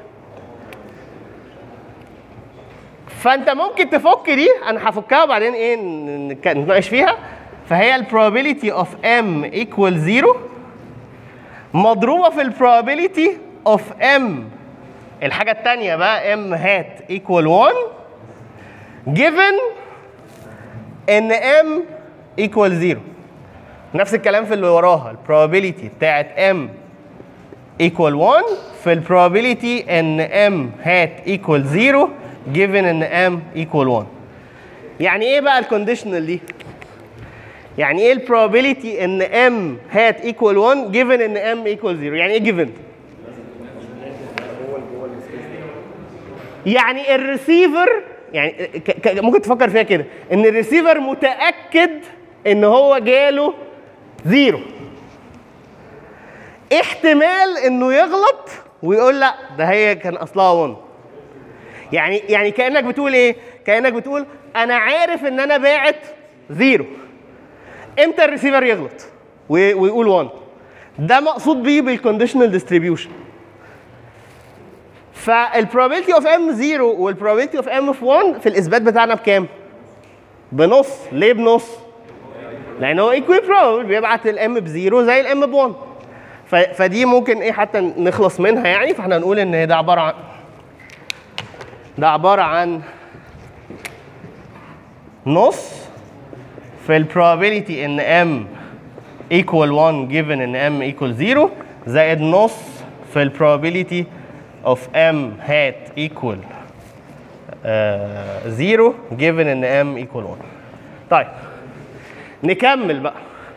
فانت ممكن تفك دي، انا هفكها وبعدين ايه نتناقش فيها. فهي البروبابيلتي اوف m equal 0 مضروبه في البروبابيلتي اوف m الحاجه الثانيه بقى m هات equal 1 given ان m equal 0. نفس الكلام في اللي وراها، البروبابيلتي بتاعت m equal 1 في البروبابيلتي ان m hat equal 0 given ان m equal 1. يعني ايه بقى الكونديشنال دي؟ يعني ايه البروبابيلتي ان m hat equal 1 given ان m equal 0؟ يعني ايه given؟ يعني الريسيفر، يعني ممكن تفكر فيها كده، ان الريسيفر متاكد ان هو جاله 0. احتمال انه يغلط ويقول لا ده هي كان اصلها 1. يعني كانك بتقول ايه؟ كانك بتقول انا عارف ان انا باعت 0. امتى الريسيفر يغلط ويقول 1؟ ده مقصود بيه بالكونديشنال ديستريبيوشن. فالبروبابيلتي اوف ام 0 والبروبابيلتي اوف ام في 1 في الاثبات بتاعنا بكام؟ بنص. ليه بنص؟ لان هو ايكوال بروبابل بيبعت الام بزيرو زي الام ب1. فدي ممكن ايه حتى نخلص منها يعني. فاحنا هنقول ان ده عباره عن نص في البروبابيلتي ان ام equal 1 given ان m equal 0 زائد نص في البروبابيلتي of m hat equal 0 given ان m equal 1. طيب نكمل بقى.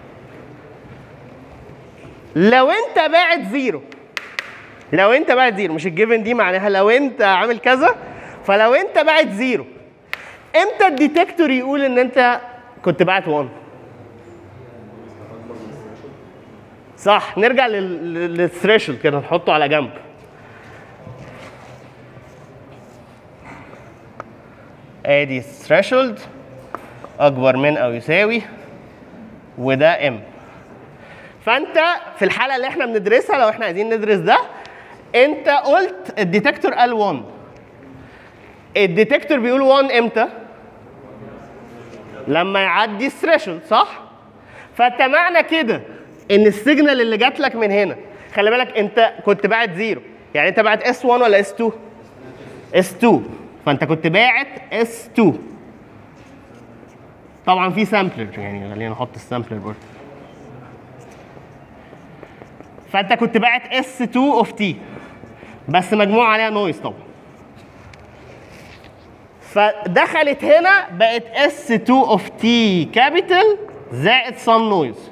لو انت باعت 0، لو انت باعت 0 مش الجيفن دي معناها لو انت عامل كذا، فلو انت باعت 0 امتى الديتكتور يقول ان انت كنت باعت 1؟ صح. نرجع للثريشولد كده نحطه على جنب. ادي الثريشولد اكبر من او يساوي وده ام. فانت في الحاله اللي احنا بندرسها لو احنا عايزين ندرس ده، انت قلت الديتكتور قال 1. الديتكتور بيقول 1 امتى؟ لما يعدي الثريشولد، صح؟ فانت معنى كده ان السيجنال اللي جات لك من هنا، خلي بالك انت كنت باعت 0، يعني انت باعت S1 ولا S2؟ S2. فانت كنت باعت S2. طبعا في سامبلر، يعني خلينا نحط السامبلر برضه. فانت كنت باعت S2 اوف T بس مجموع عليها نويز طبعا. فدخلت هنا بقت S2 اوف T كابيتال زائد some noise.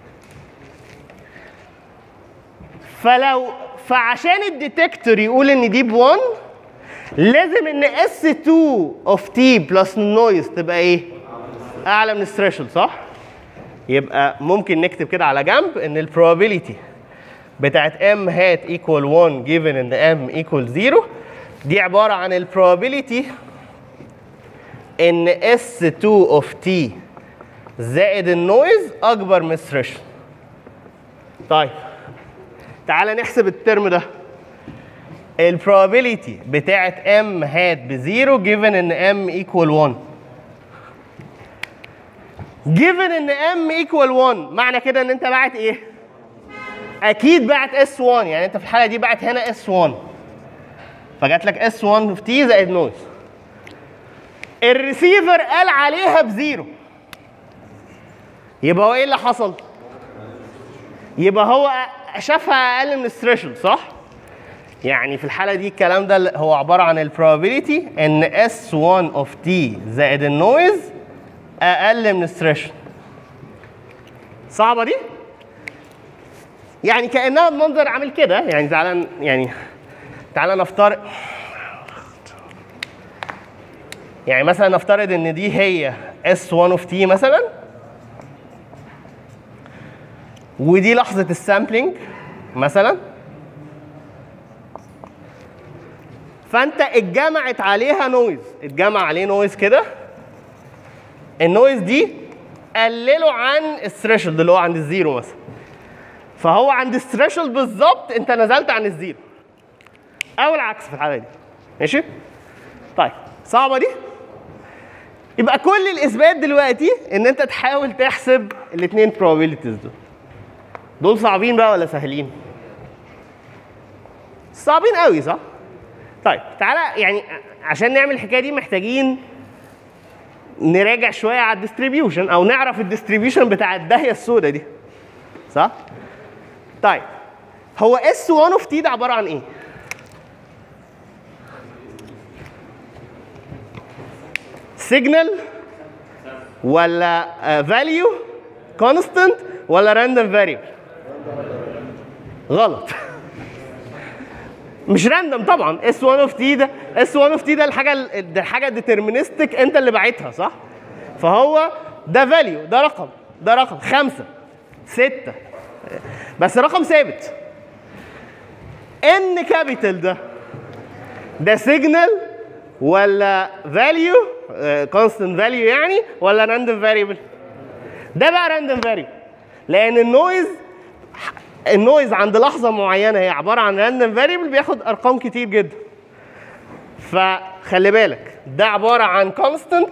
فعشان الديتكتور يقول ان دي ب1 لازم ان S2 اوف T بلس النويز تبقى ايه؟ اعلى من الثريشولد، صح؟ يبقى ممكن نكتب كده على جنب ان البروبابيلتي بتاعت m hat equal 1 given ان m equal 0 دي عباره عن البروبابيلتي ان S2 of T زائد النويز اكبر من الثريشولد. طيب تعالى نحسب الترم ده. البروبابيلتي بتاعت m hat ب0 given ان m equal 1. given ان m equal 1 معنى كده ان انت باعت ايه؟ اكيد باعت S1، يعني انت في الحاله دي باعت هنا S1 فجات لك S1 of T زائد نويز. الريسيفر قال عليها ب0، يبقى هو ايه اللي حصل؟ يبقى هو شافها اقل من الثريشولد، صح؟ يعني في الحاله دي الكلام ده هو عباره عن البروبابيلتي ان S1 of T زائد النويز اقل من الثريشولد. صعبه دي؟ يعني كانها بمنظر عامل كده. يعني تعالى نفترض، يعني مثلا نفترض ان دي هي S1 of T مثلا، ودي لحظه السامبلينج مثلا، فانت اتجمعت عليها نويز، اتجمع عليه نويز كده. النويز دي قلله عن الثريشولد اللي هو عند الزيرو مثلا، فهو عند الثريشولد بالظبط انت نزلت عن الزيرو او العكس في الحاله دي. ماشي؟ طيب صعبه دي؟ يبقى كل الاثبات دلوقتي ان انت تحاول تحسب الاثنين probabilities دول صعبين بقى ولا سهلين؟ صعبين قوي، صح؟ طيب تعالى يعني عشان نعمل الحكايه دي محتاجين نراجع شويه على الديستريبيوشن او نعرف الديستريبيوشن بتاع الداهيه السوداء دي، صح؟ طيب هو اس 1 اوف تي ده عباره عن ايه؟ سيجنال ولا فاليو كونستنت ولا راندوم فاريبل؟ غلط. مش راندوم طبعا. اس 1 اوف تي ده الحاجه ديترمينستك انت اللي باعتها، صح؟ فهو ده فاليو، ده رقم 5 6 بس رقم ثابت. ان كابيتال ده سيجنال ولا فاليو كونستنت فاليو يعني ولا راندوم فاريبل؟ ده بقى راندوم فاريبل، لان النويز عند لحظه معينه هي عباره عن راندوم فاريبل بياخد ارقام كتير جدا. فخلي بالك ده عباره عن كونستنت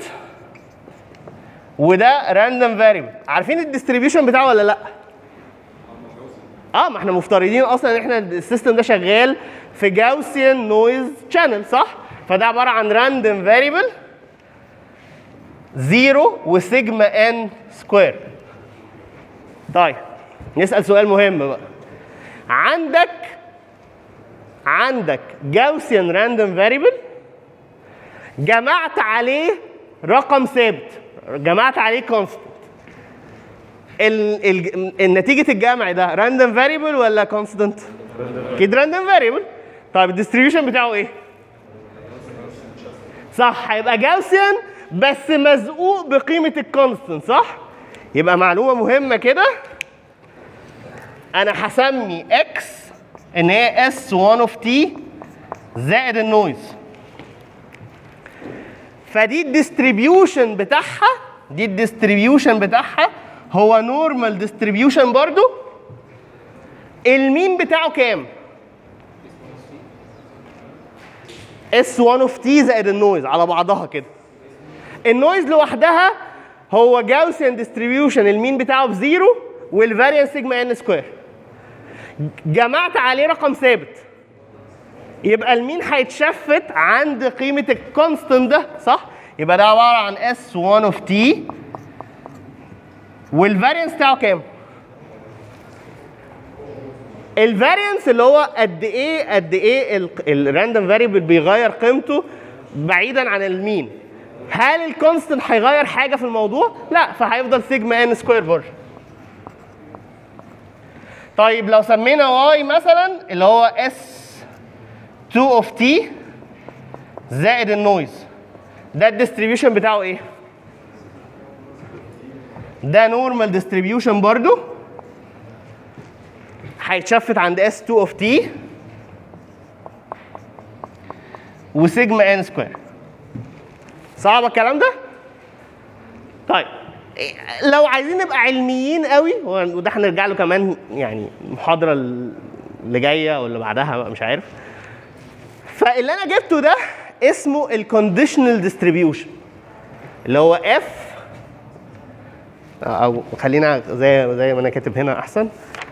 وده راندوم فاريبل. عارفين الديستريبيوشن بتاعه ولا لا؟ ما احنا مفترضين اصلا ان احنا السيستم ده شغال في جاوسيان نويز شانل، صح؟ فده عباره عن راندوم فاريبل 0 وسيجما ان سكوير. طيب نسال سؤال مهم بقى. عندك جاوسيان راندوم فاريبل جمعت عليه رقم ثابت، جمعت عليه كونستنت. النتيجه الجمع ده راندوم فاريبل ولا كونستنت؟ اكيد راندوم فاريبل. طيب الديستريبيوشن بتاعه ايه؟ صح، هيبقى جاوسيان بس مزقوق بقيمه الكونستنت، صح؟ يبقى معلومه مهمه كده، انا هسمي اكس ان هي اس 1 اوف تي زائد النويز. فدي الديستريبيوشن بتاعها، هو نورمال ديستريبيوشن برضو. المين بتاعه كام؟ اس 1 اوف تي زائد النويز على بعضها كده. النويز لوحدها هو جاوسيان ديستريبيوشن، المين بتاعه بزيرو والفاريانس سيجما ان سكوير. جمعت عليه رقم ثابت، يبقى المين هيتشفت عند قيمه الكونستنت ده، صح؟ يبقى ده عباره عن اس 1 اوف تي والفاريانس بتاعه كام؟ الفاريانس اللي هو قد ايه الراندوم فاريبل بيغير قيمته بعيدا عن المين. هل الكونستنت هيغير حاجه في الموضوع؟ لا، فهيفضل سيجما ان سكوير برضه. طيب لو سمينا واي مثلا اللي هو اس 2 اوف تي زائد النويز، ده الديستريبيوشن بتاعه ايه؟ ده نورمال ديستريبيوشن برضو، هيتشفت عند اس 2 اوف تي وسيجما ان سكوير. صعب الكلام ده؟ طيب لو عايزين نبقى علميين قوي، وده هنرجع له كمان يعني المحاضره اللي جايه واللي بعدها بقى مش عارف. فاللي انا جبته ده اسمه الكونديشنال ديستريبيوشن، اللي هو اف، او خلينا زي ما انا كاتب هنا احسن.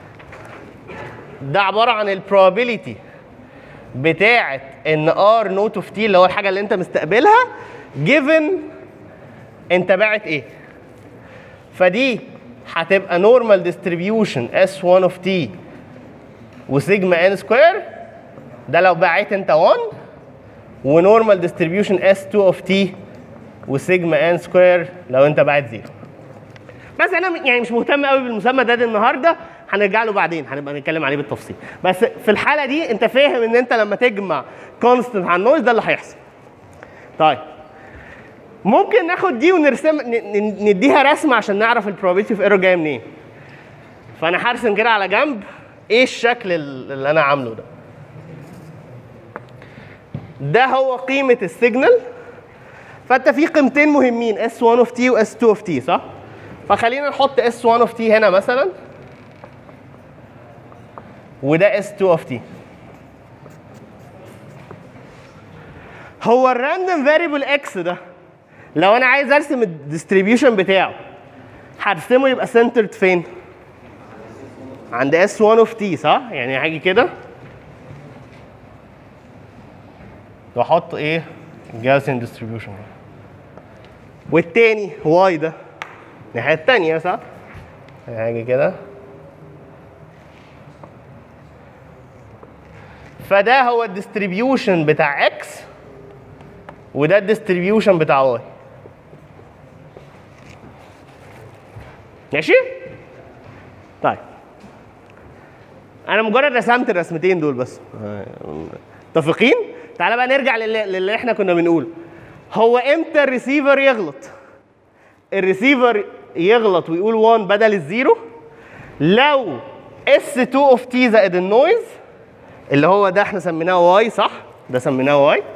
ده عباره عن البروبابيلتي بتاعه ان ار نوت اوف تي اللي هو الحاجه اللي انت مستقبلها جيفن انت باعت ايه. فدي هتبقى نورمال ديستريبيوشن اس 1 اوف تي وسيجما ان سكوير، ده لو باعت انت 1، ونورمال ديستريبيوشن اس 2 اوف تي وسيجما ان سكوير لو انت باعت 0. بس انا يعني مش مهتم قوي بالمسمى ده النهارده، هنرجع له بعدين، هنبقى نتكلم عليه بالتفصيل. بس في الحاله دي انت فاهم ان انت لما تجمع كونستنت على النويز ده اللي هيحصل. طيب ممكن ناخد دي ونرسم نديها رسمه عشان نعرف البروبابيلتي اوف ايرور جايه منين. فانا هرسم كده على جنب ايه الشكل اللي انا عامله ده. ده هو قيمه السيجنال. فانت في قيمتين مهمين اس 1 اوف تي واس 2 اوف تي، صح؟ فخلينا نحط اس 1 اوف تي هنا مثلا، وده اس 2 اوف تي. هو الراندوم فاريبل اكس ده لو انا عايز ارسم الديستريبيوشن بتاعه هرسمه يبقى سنترد فين؟ عند اس 1 اوف تي، صح؟ يعني هاجي كده واحط ايه؟ جاوسيان ديستريبيوشن. والتاني واي ده الناحيه التانيه صح؟ هاجي كده، فده هو الديستريبيوشن بتاع اكس وده الديستريبيوشن بتاع واي. ماشي؟ طيب انا مجرد رسمت الرسمتين دول بس، متفقين؟ تعالى بقى نرجع للي احنا كنا بنقوله. هو امتى الريسيفر يغلط؟ الريسيفر يغلط ويقول 1 بدل الزيرو لو S2 of T زائد النويز اللي هو ده احنا سميناه واي صح؟ ده سميناه واي.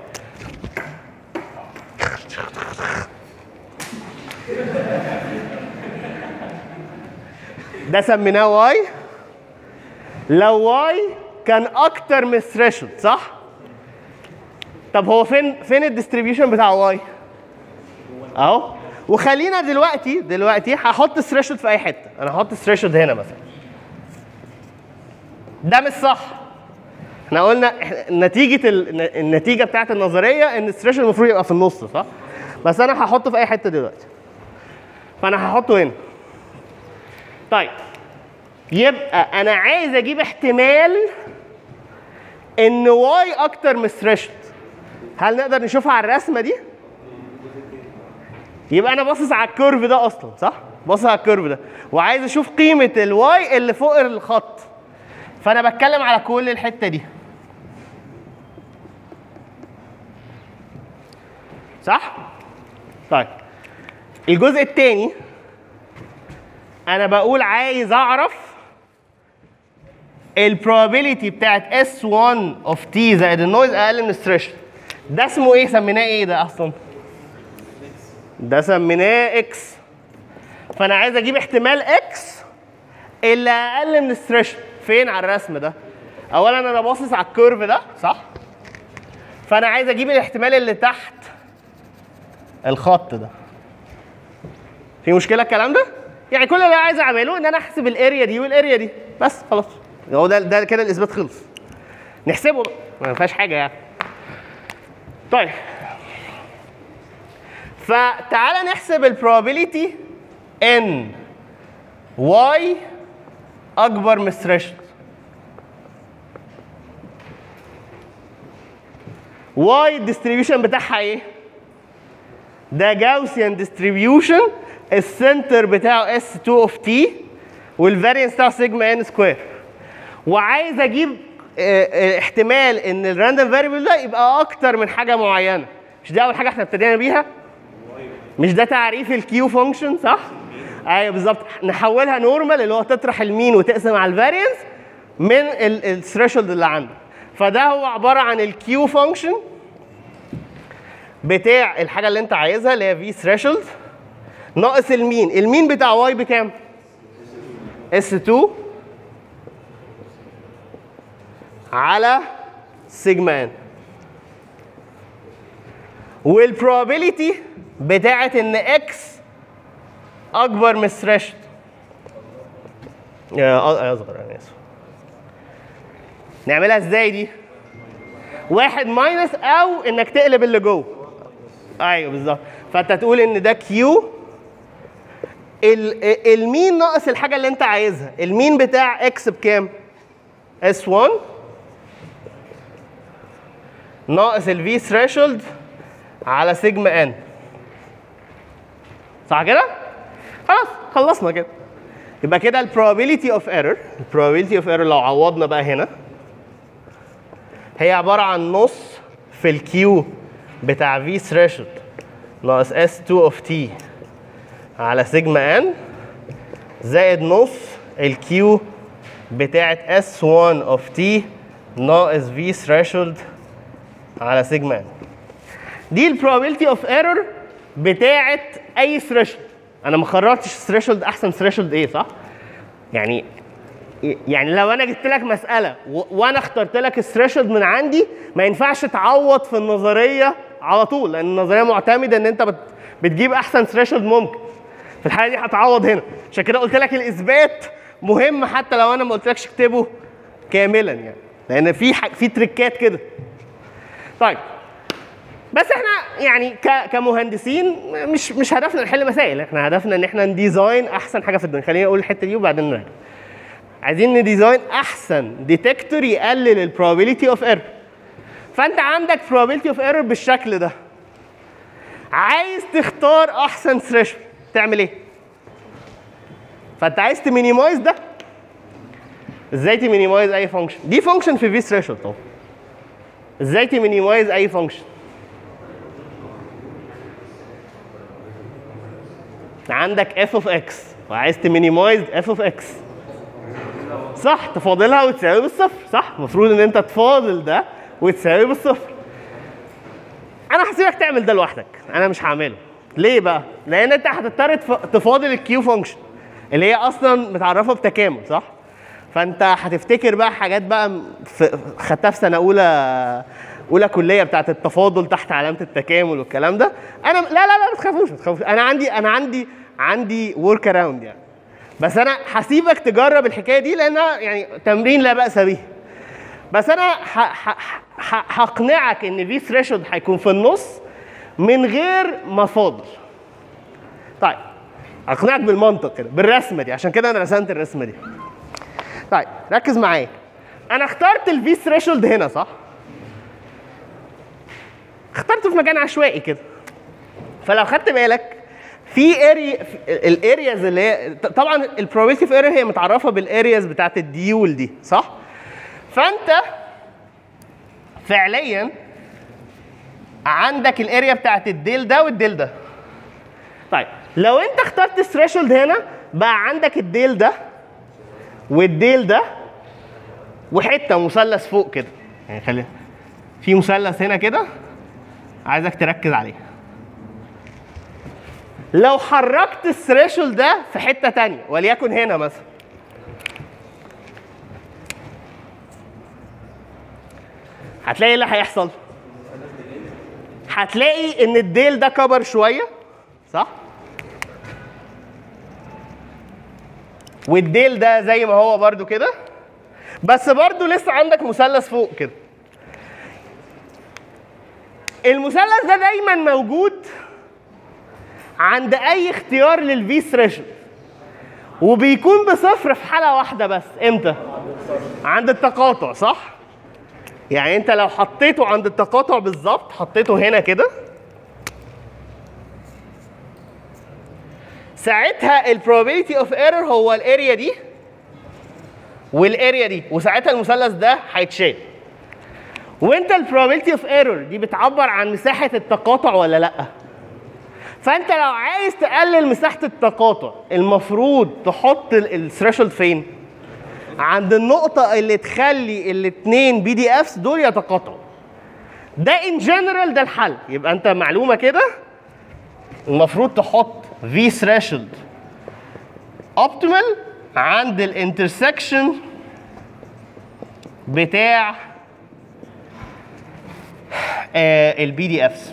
ده سميناه واي. لو واي كان اكتر من الثريشولد صح؟ طب هو فين الديستريبيوشن بتاع واي؟ اهو. وخلينا دلوقتي هحط الثريشولد في اي حته، انا هحط الثريشولد هنا مثلا. ده مش صح. احنا قلنا النتيجه بتاعت النظريه ان الثريشولد المفروض يبقى في النص صح؟ بس انا هحطه في اي حته دلوقتي. فانا هحطه هنا. طيب يبقى انا عايز اجيب احتمال ان واي اكتر من الثريشولد. هل نقدر نشوفها على الرسمه دي؟ يبقى انا باصص على الكيرف ده اصلا صح؟ باصص على الكيرف ده وعايز اشوف قيمه الواي اللي فوق الخط. فانا بتكلم على كل الحته دي. صح؟ طيب الجزء الثاني انا بقول عايز اعرف البروبابيلتي بتاعت S1 of T زائد النويز اقل من الثريشولد. ده اسمه ايه؟ سميناه ايه ده اصلا؟ ده سميناه اكس. فانا عايز اجيب احتمال اكس اللي اقل من الثريشولد. فين على الرسم ده؟ اولا انا باصص على الكيرف ده صح؟ فانا عايز اجيب الاحتمال اللي تحت الخط ده. في مشكله الكلام ده؟ يعني كل اللي عايز اعمله ان انا احسب الاريا دي والاريا دي بس خلاص. هو ده كده الاثبات خلص. نحسبه بقى ما فيهاش حاجه يعني. طيب فتعالى نحسب البروبابيلتي ان واي اكبر من الثريشولد. واي الديستريبيوشن بتاعها ايه؟ ده جاوسيان ديستريبيوشن، السنتر بتاعه S2 اوف T والفارينس بتاعه سيجما ان سكوير. وعايز اجيب احتمال ان الراندوم فاريبل ده يبقى اكتر من حاجه معينه. مش دي اول حاجه احنا ابتدينا بيها؟ مش ده تعريف الكيو فانكشن صح؟ ايوه بالظبط. نحولها نورمال اللي هو تطرح المين وتقسم على الفارينس من الثريشولد اللي عندك. فده هو عباره عن الكيو فانكشن بتاع الحاجه اللي انت عايزها اللي هي في ثريشولد ناقص المين. المين بتاع واي بكام؟ S2 على سيجما ان. والبروبابيلتي بتاعت ان اكس اكبر من الثريشولد. اصغر انا اسف. نعملها ازاي دي؟ واحد ماينس او انك تقلب اللي جوه. ايوه بالظبط. فانت تقول ان ده كيو المين ناقص الحاجه اللي انت عايزها. المين بتاع اكس بكام؟ S1 ناقص الفي ثريشولد على سيجما ان. صح كده؟ خلاص خلصنا كده. يبقى كده البروبابيلتي اوف ايرور، البروبابيلتي اوف ايرور لو عوضنا بقى هنا هي عباره عن نص في الكيو بتاع في ثريشولد ناقص S2 اوف T على سيجما ان زائد نص الكيو بتاعت S1 اوف T ناقص في ثريشولد على سيجما ان. دي البروبابيلتي اوف ايرور بتاعت اي ثريشولد. انا ما قررتش الثريشولد احسن ثريشولد ايه صح؟ يعني لو انا جبت لك مساله وانا اخترت لك الثريشولد من عندي ما ينفعش تعوض في النظريه على طول، لان النظريه معتمده ان انت بتجيب احسن ثريشولد ممكن. في الحاله دي هتعوض هنا. عشان كده قلت لك الاثبات مهم حتى لو انا ما قلتلكش اكتبه كاملا يعني، لان في تريكات كده. طيب بس احنا يعني كمهندسين مش هدفنا نحل مسائل، احنا هدفنا ان احنا نديزاين احسن حاجه في الدنيا. خليني اقول الحته دي وبعدين نرجع. عايزين نديزاين احسن ديتكتور يقلل البروبابيلتي اوف ايرور. فانت عندك probability of error بالشكل ده. عايز تختار احسن ثريشولد تعمل ايه؟ فانت عايز تمينيمايز ده. ازاي تمينيمايز اي فانكشن؟ دي فانكشن في في ثريشولد طبعا. ازاي تمينيمايز اي فانكشن؟ عندك f of x وعايز تمينيمايز f of x. صح، تفاضلها وتساوي بالصفر، صح؟ المفروض ان انت تفاضل ده وتساوي بالصفر. انا هسيبك تعمل ده لوحدك، انا مش هعمله. ليه بقى؟ لان انت هتضطر تفاضل الكيو فانكشن اللي هي اصلا متعرفه بتكامل، صح؟ فانت هتفتكر بقى حاجات بقى خدتها في سنه اولى كليه بتاعت التفاضل تحت علامه التكامل والكلام ده. انا لا ما تخافوش ما تخافوش، انا عندي ورك اراوند يعني. بس انا هسيبك تجرب الحكايه دي لانها يعني تمرين لا باس به. بس انا هقنعك ان في ثريشولد هيكون في النص من غير ما افاضل. طيب اقنعك بالمنطق كده بالرسمه دي، عشان كده انا رسمت الرسمه دي. طيب ركز معايا، انا اخترت الفي ثريشولد هنا صح؟ اخترته في مكان عشوائي كده. فلو خدت بالك في الارياز اللي هي طبعا البروبابيلتي اوف ايرور هي متعرفه بالارياز بتاعت الديول دي صح؟ فانت فعليا عندك الاريا بتاعت الديل ده والديل ده. طيب لو انت اخترت الثريشولد هنا بقى عندك الديل ده والديل ده وحته مثلث فوق كده، يعني خلي في مثلث هنا كده عايزك تركز عليه. لو حركت الثريشولد ده في حته ثانيه وليكن هنا مثلا، هتلاقي ايه اللي هيحصل؟ هتلاقي ان الديل ده كبر شويه صح؟ والديل ده زي ما هو برده كده، بس برده لسه عندك مثلث فوق كده. المثلث ده دايما موجود عند اي اختيار للفي ثريشولد، وبيكون بصفر في حاله واحده بس. امتى؟ عند التقاطع صح؟ يعني انت لو حطيته عند التقاطع بالظبط، حطيته هنا كده، ساعتها البروبابيلتي اوف ايرور هو الاريا دي والاريا دي، وساعتها المثلث ده هيتشال. وانت البروبابيلتي اوف ايرور دي بتعبر عن مساحه التقاطع ولا لا؟ فانت لو عايز تقلل مساحه التقاطع المفروض تحط الثريشولد فين؟ عند النقطه اللي تخلي الاثنين بي دي افس دول يتقاطعوا. ده ان جنرال ده الحل. يبقى انت معلومه كده المفروض تحط في ثريشولد اوبتيمال عند الانترسكشن بتاع البي دي افس.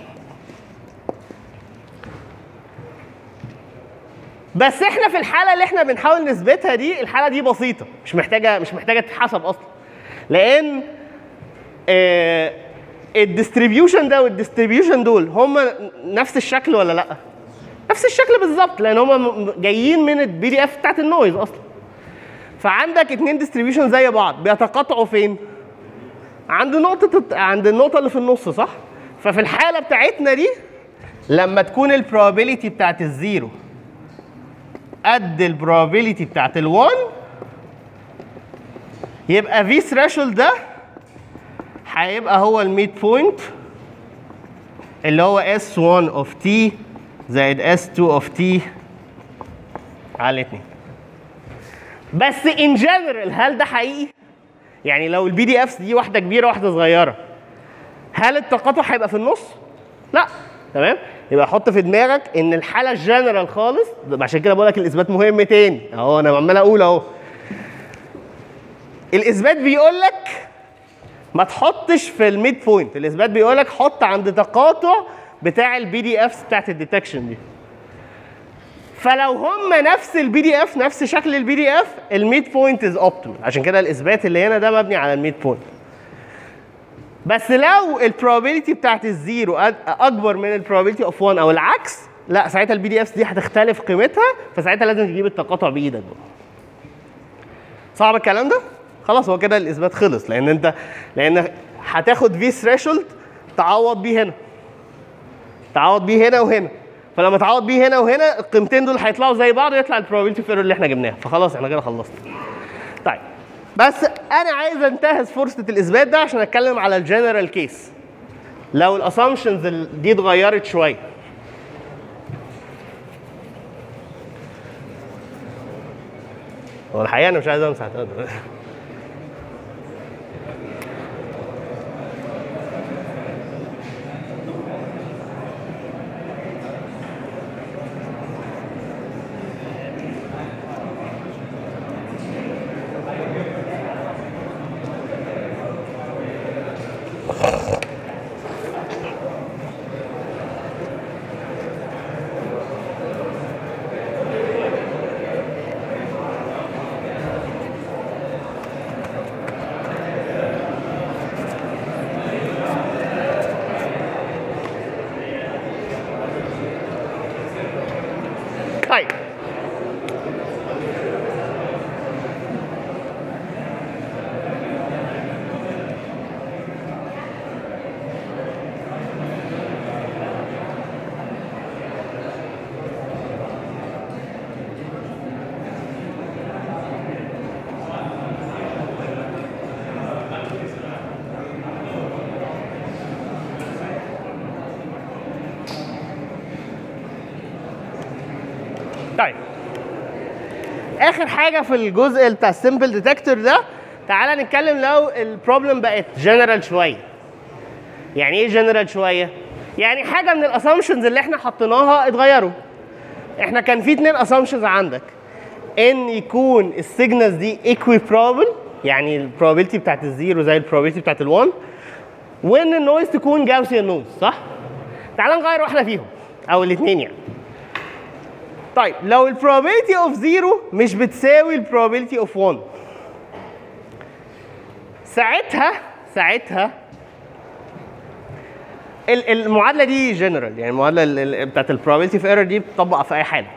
بس احنا في الحاله اللي احنا بنحاول نثبتها دي، الحاله دي بسيطه مش محتاجه تتحسب اصلا، لان الديستريبيوشن ده والديستريبيوشن دول هم نفس الشكل ولا لا؟ نفس الشكل بالظبط، لان هم جايين من البي دي اف بتاعت النويز اصلا. فعندك اتنين ديستريبيوشن زي بعض بيتقاطعوا فين؟ عند النقطه اللي في النص صح؟ ففي الحاله بتاعتنا دي لما تكون البروبابيلتي بتاعت الزيرو قد البروبابيلتي بتاعت ال1، يبقى في ثريشولد ده هيبقى هو الميد بوينت اللي هو S1 of t زائد S2 of t على 2. بس ان جنرال هل ده حقيقي؟ يعني لو البي دي افس دي واحده كبيره واحده صغيره، هل التقاطع هيبقى في النص؟ لا. تمام؟ يبقى حط في دماغك ان الحاله الجنرال خالص، عشان كده بقول لك الاثبات مهم تاني اهو، انا عمال اقول اهو. الاثبات بيقول لك ما تحطش في الميد بوينت، الاثبات بيقول لك حط عند تقاطع بتاع البي دي افس بتاعت الديتكشن دي. فلو هم نفس البي دي اف، نفس شكل البي دي اف، الميد بوينت از اوبتيمال. عشان كده الاثبات اللي هنا ده مبني على الميد بوينت. بس لو البروبابيلتي بتاعت الزيرو اكبر من البروبابيلتي اوف 1 او العكس، لا ساعتها البي دي افس دي هتختلف قيمتها، فساعتها لازم تجيب التقاطع بايدك بقى. صعب الكلام ده؟ خلاص هو كده الاثبات خلص، لان هتاخد في ثريشولد تعوض بيه هنا، تعوض بيه هنا وهنا، فلما تعوض بيه هنا وهنا القيمتين دول هيطلعوا زي بعض ويطلع البروبابيلتي اوف ايرور اللي احنا جبناها، فخلاص احنا كده خلصنا. طيب بس انا عايز انتهز فرصه الاثبات ده عشان اتكلم على الجنرال كيس. لو الاسامبشنز دي اتغيرت شويه، هو الحقيقه انا مش عايز امسح ده. طيب طيب اخر حاجه في الجزء بتاع السمبل ديتكتور ده، تعالى نتكلم لو البروبلم بقت جنرال شويه. يعني ايه جنرال شويه؟ يعني حاجه من الاسامبشنز اللي احنا حطيناها اتغيروا. احنا كان في 2 اسامبشنز عندك، ان يكون السيجنالز دي ايكويبروبل، يعني البروبابيلتي بتاعت الزيرو زي البروبابيلتي بتاعت ال1، وان النويز تكون جاوسيان نويز، صح؟ تعالى نغير واحده فيهم او الاثنين يعني. طيب لو البروبابيلتي اوف 0 مش بتساوي البروبابيلتي اوف 1، ساعتها المعادله دي جنرال، يعني المعادله بتاعت البروبابيلتي اوف ايرور دي بتطبق في اي حاله.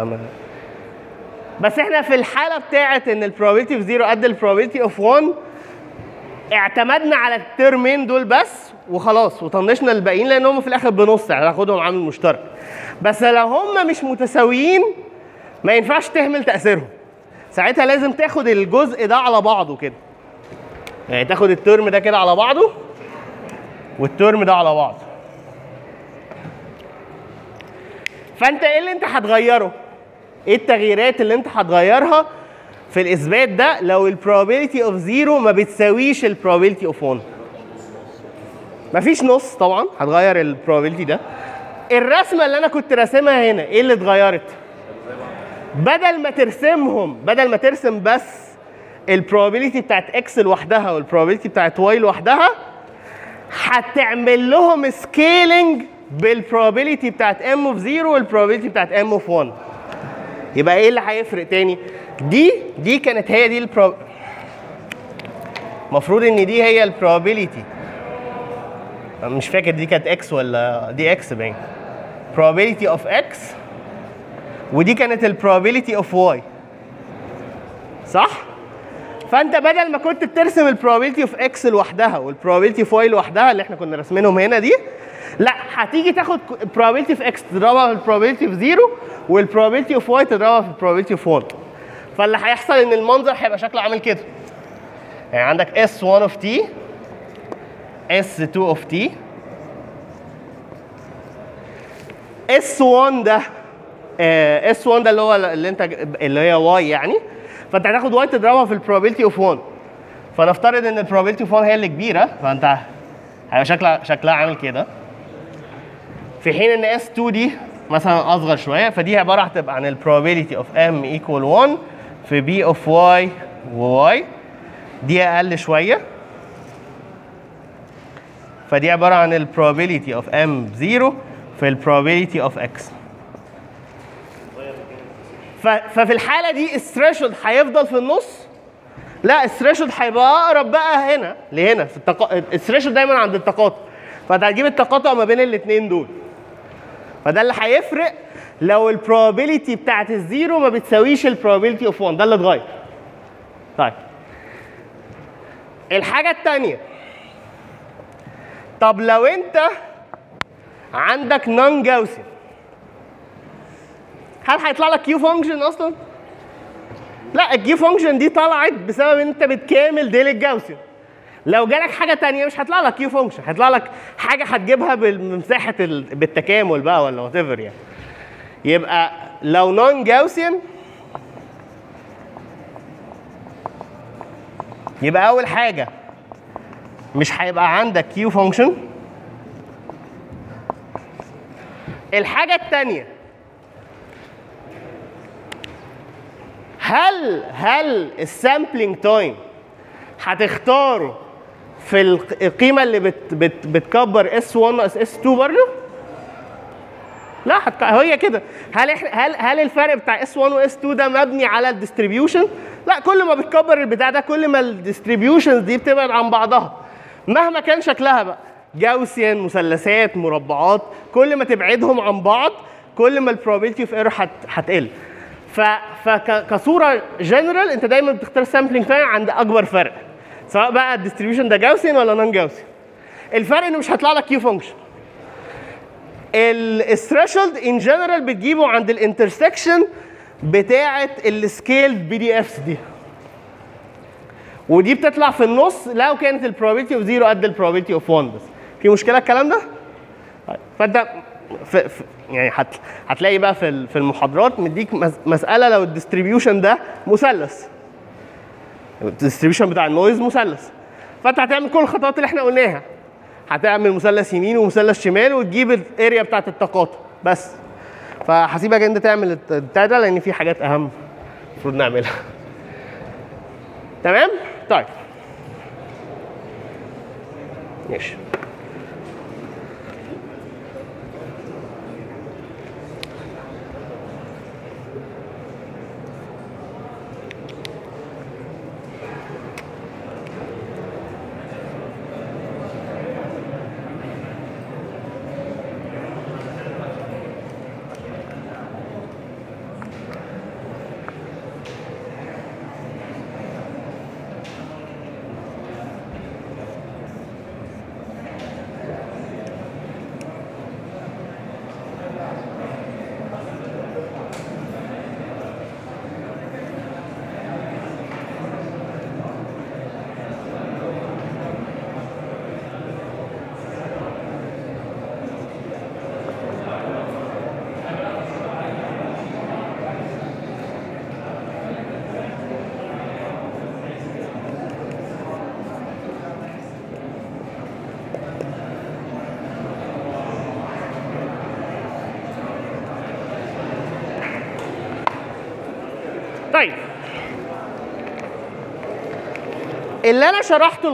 بس احنا في الحاله بتاعت ان البروبابيلتي اوف 0 قد البروبابيلتي اوف 1 اعتمدنا على الترمين دول بس وخلاص، وطنشنا الباقيين لان هم في الاخر بنص، يعني هناخدهم عامل مشترك. بس لو هم مش متساويين ما ينفعش تهمل تاثيرهم، ساعتها لازم تاخد الجزء ده على بعضه كده، يعني تاخد الترم ده كده على بعضه والترم ده على بعضه. فانت ايه اللي انت هتغيره؟ ايه التغييرات اللي انت هتغيرها في الاثبات ده لو البروبابيلتي اوف 0 ما بتساويش البروبابيلتي اوف 1؟ مفيش نص طبعا، هتغير البروبابيلتي ده. الرسمه اللي انا كنت راسمها هنا ايه اللي اتغيرت؟ بدل ما ترسم بس البروبابيلتي بتاعت اكس لوحدها والبروبابيلتي بتاعت واي لوحدها، هتعمل لهم سكيلينج بالبروبابيلتي بتاعت ام اوف 0 والبروبابيلتي بتاعت ام اوف 1. يبقى ايه اللي هيفرق تاني؟ دي كانت هي دي المفروض ان دي هي البروبابيلتي، مش فاكر دي كانت اكس ولا دي اكس باين، probability of x، ودي كانت البروبابيلتي اوف واي، صح؟ فانت بدل ما كنت بترسم البروبابيلتي اوف اكس لوحدها والبروبابيلتي اوف واي لوحدها اللي احنا كنا راسمينهم هنا دي، لا هتيجي تاخد البروبابيلتي اوف اكس تضربها في البروبابيلتي اوف 0 والبروبابيلتي اوف واي تضربها في البروبابيلتي اوف 1. فاللي هيحصل ان المنظر هيبقى شكله عامل كده، يعني عندك S1 of t S2 of t. S1 ده S1 ده اللي هي y يعني، فانت هتاخد y تضربها في البروبابيلتي اوف 1، فنفترض ان البروبابيلتي اوف 1 هي اللي كبيره، فانت هيبقى شكلها عامل كده، في حين ان S2 دي مثلا اصغر شويه، فدي عباره هتبقى عن البروبابيلتي اوف m equal 1 في b of y و y، دي اقل شويه، فدي عباره عن البروبابيلتي اوف m 0 في البروبابيلتي اوف x. ففي الحاله دي الثريشولد هيفضل في النص، لا الثريشولد هيبقى اقرب بقى هنا لهنا في الثريشولد دايما عند التقاطع، فانت هتجيب التقاطع ما بين الاثنين دول، فده اللي هيفرق لو البروبابيلتي بتاعت الزيرو ما بتساويش البروبابيلتي اوف 1، ده اللي اتغير. طيب الحاجه الثانيه، طب لو انت عندك نون جاوسيان، هل هيطلع لك كيو فانكشن اصلا؟ لا، الكيو فانكشن دي طلعت بسبب ان انت بتكامل ديل الجاوسيان. لو جالك حاجه ثانيه مش هيطلع لك كيو فانكشن، هيطلع لك حاجه هتجيبها بمساحه بالتكامل بقى ولا وات ايفر يعني. يبقى لو نون جاوسيان يبقى اول حاجه مش هيبقى عندك كيو فانكشن. الحاجه الثانيه، هل السامبلينج تايم هتختاره في القيمه اللي بتكبر S1 و S2 برضه؟ لا، هي كده. هل الفرق بتاع S1 و S2 ده مبني على الديستريبيوشن؟ لا، كل ما بتكبر البتاع ده كل ما الديستريبيوشنز دي بتبعد عن بعضها مهما كان شكلها بقى، جاوسيان، مثلثات، مربعات، كل ما تبعدهم عن بعض كل ما البروبابيلتي اوف ايرور هتقل. فكصوره جنرال انت دايما بتختار سامبلينج تايم عند اكبر فرق، سواء بقى الديستريبيوشن ده جاوسيان ولا نون جاوسيان. الفرق انه مش هيطلع لك كيو فانكشن. الثريشولد ان جنرال بتجيبه عند الانترسكشن بتاعه السكيلد بي دي افس دي، ودي بتطلع في النص لو كانت البروبابيلتي اوف 0 قد البروبابيلتي اوف 1 بس. في مشكله الكلام ده؟ طيب فانت يعني هتلاقي بقى في المحاضرات مديك مساله لو الديستريبيوشن ده مثلث، الديستريبيوشن بتاع النويز مثلث، فانت هتعمل كل الخطوات اللي احنا قلناها، هتعمل مثلث يمين ومثلث شمال وتجيب الاريا بتاعت التقاطع بس. فهسيبك انت تعمل البتاع ده لان في حاجات اهم المفروض نعملها. تمام؟ طيب ماشي. طيب اللي انا شرحته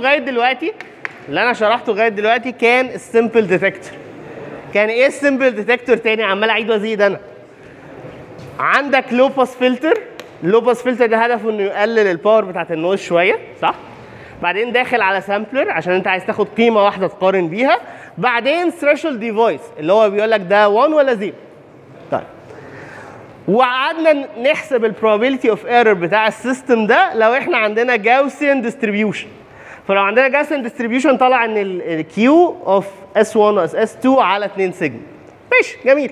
لغايه دلوقتي كان السمبل ديتكتور. كان ايه السمبل ديتكتور تاني؟ عمال اعيد وازيد انا. عندك لو باس فلتر، اللو باس فلتر ده هدفه انه يقلل الباور بتاعت النويز شويه، صح؟ بعدين داخل على سامبلر عشان انت عايز تاخد قيمه واحده تقارن بيها، بعدين ثريشولد ديفايس اللي هو بيقول لك ده 1 ولا 0. طيب وقعدنا نحسب البروبابيلتي اوف ايرور بتاع السيستم ده لو احنا عندنا جاوسيان ديستريبيوشن. فلو عندنا جاوسيان ديستريبيوشن طلع ان الكيو اوف S1 و S2 على 2 سيجما. ماشي جميل.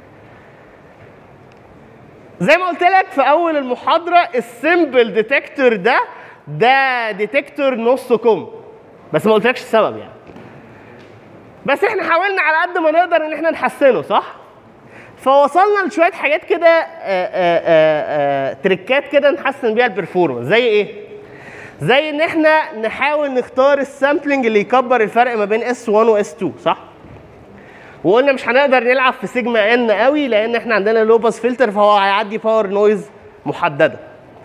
زي ما قلت لك في اول المحاضره السمبل ديتكتور ده ديتكتور نص كم، بس ما قلتلكش السبب يعني. بس احنا حاولنا على قد ما نقدر ان احنا نحسنه، صح؟ فوصلنا لشويه حاجات كده تريكات كده نحسن بيها البرفورمانس. زي ايه؟ زي ان احنا نحاول نختار السامبلنج اللي يكبر الفرق ما بين S1 و S2، صح؟ وقلنا مش هنقدر نلعب في سيجما ان قوي لان احنا عندنا لو باس فلتر فهو هيعدي باور نويز محدده.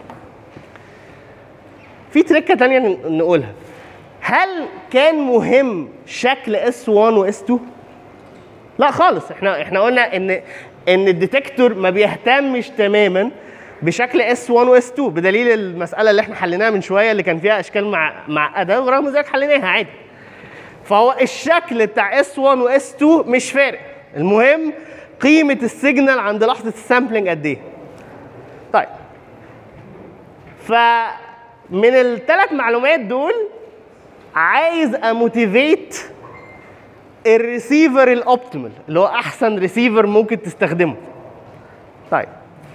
في تريكه ثانيه نقولها. هل كان مهم شكل S1 و S2؟ لا خالص. احنا قلنا ان الديتكتور ما بيهتمش تماما بشكل S1 و S2 بدليل المساله اللي احنا حليناها من شويه اللي كان فيها اشكال معقده ورغم ذلك حليناها عادي. فهو الشكل بتاع S1 و S2 مش فارق، المهم قيمه السيجنال عند لحظه السامبلنج قد ايه. طيب فمن الثلاث معلومات دول عايز اموتيفيت الريسيفر الاوبتيمال اللي هو احسن ريسيفر ممكن تستخدمه. طيب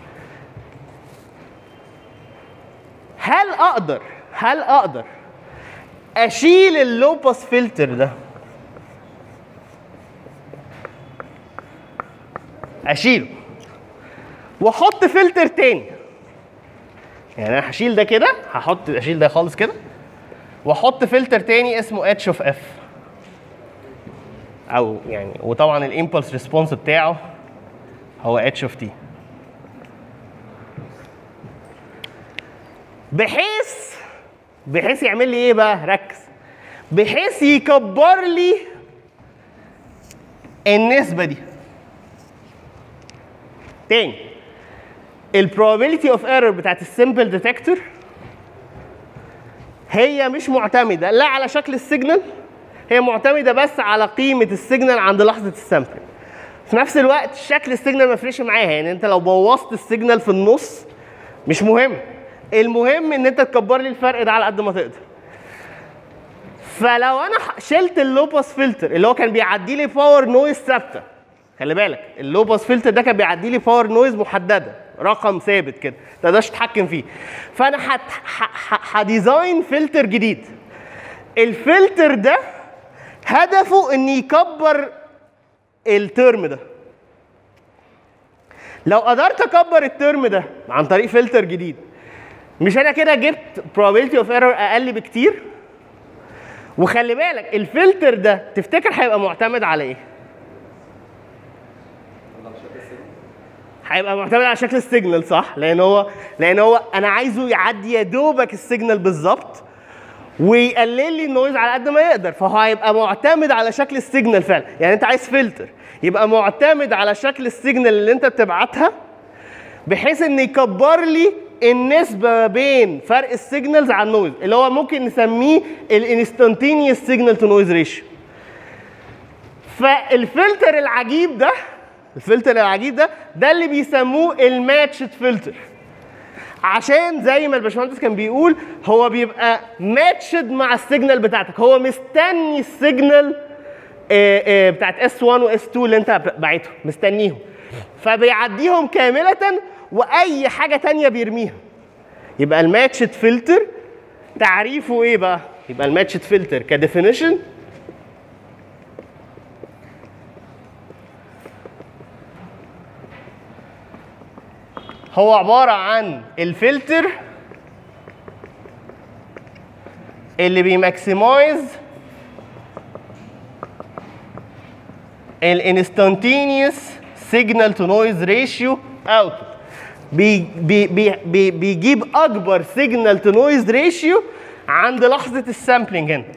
هل اقدر اشيل اللو باس فلتر ده، اشيله واحط فلتر تاني؟ يعني انا هشيل ده كده، اشيل ده خالص كده واحط فلتر تاني اسمه اتش اوف اف، او يعني وطبعا الامبلس ريسبونس بتاعه هو اتش اوف تي، بحيث يعمل لي ايه بقى؟ ركز، بحيث يكبر لي النسبه دي. تاني البروبابيلتي اوف ايرور بتاعت السمبل ديتكتور هي مش معتمده لا على شكل السيجنال، هي معتمده بس على قيمه السيجنال عند لحظه السامبل. في نفس الوقت شكل السيجنال ما يفرقش معاها، يعني انت لو بوظت السيجنال في النص مش مهم، المهم ان انت تكبر لي الفرق ده على قد ما تقدر. فلو انا شلت اللو باس فلتر اللي هو كان بيعدي لي باور نويز ثابته، خلي بالك اللو باس فلتر ده كان بيعدي لي باور نويز محدده، رقم ثابت كده ما تقدرش تتحكم فيه، فانا هديزاين فلتر جديد. الفلتر ده هدفه ان يكبر الترم ده. لو قدرت اكبر الترم ده عن طريق فلتر جديد، مش انا كده جبت probability of error اقل بكتير؟ وخلي بالك الفلتر ده تفتكر هيبقى معتمد على ايه؟ هيبقى معتمد على شكل السيجنال، صح؟ لان هو انا عايزه يعدي يا دوبك السيجنال بالظبط ويقلل لي النويز على قد ما يقدر، فهو هيبقى معتمد على شكل السيجنال فعلا. يعني انت عايز فلتر يبقى معتمد على شكل السيجنال اللي انت بتبعتها بحيث ان يكبر لي النسبه بين فرق السيجنالز عن النويز، اللي هو ممكن نسميه الانستانتينيوس سيجنال تو نويز ريشيو. فالفلتر العجيب ده ده اللي بيسموه الماتشد فلتر، عشان زي ما الباشمهندس كان بيقول هو بيبقى ماتشد مع السيجنال بتاعتك، هو مستني السيجنال بتاعت S1 و S2 اللي انت باعتهم، مستنيهم فبيعديهم كامله واي حاجه تانية بيرميها. يبقى الماتشد فلتر تعريفه ايه بقى؟ يبقى الماتشد فلتر كديفينيشن هو عباره عن الفلتر اللي بيماكسمايز الانستانتينيوس سيجنال تو نويز ريشيو اوتبوت، بيجيب اكبر سيجنال تو نويز ريشيو عند لحظه السامبلنج هنا.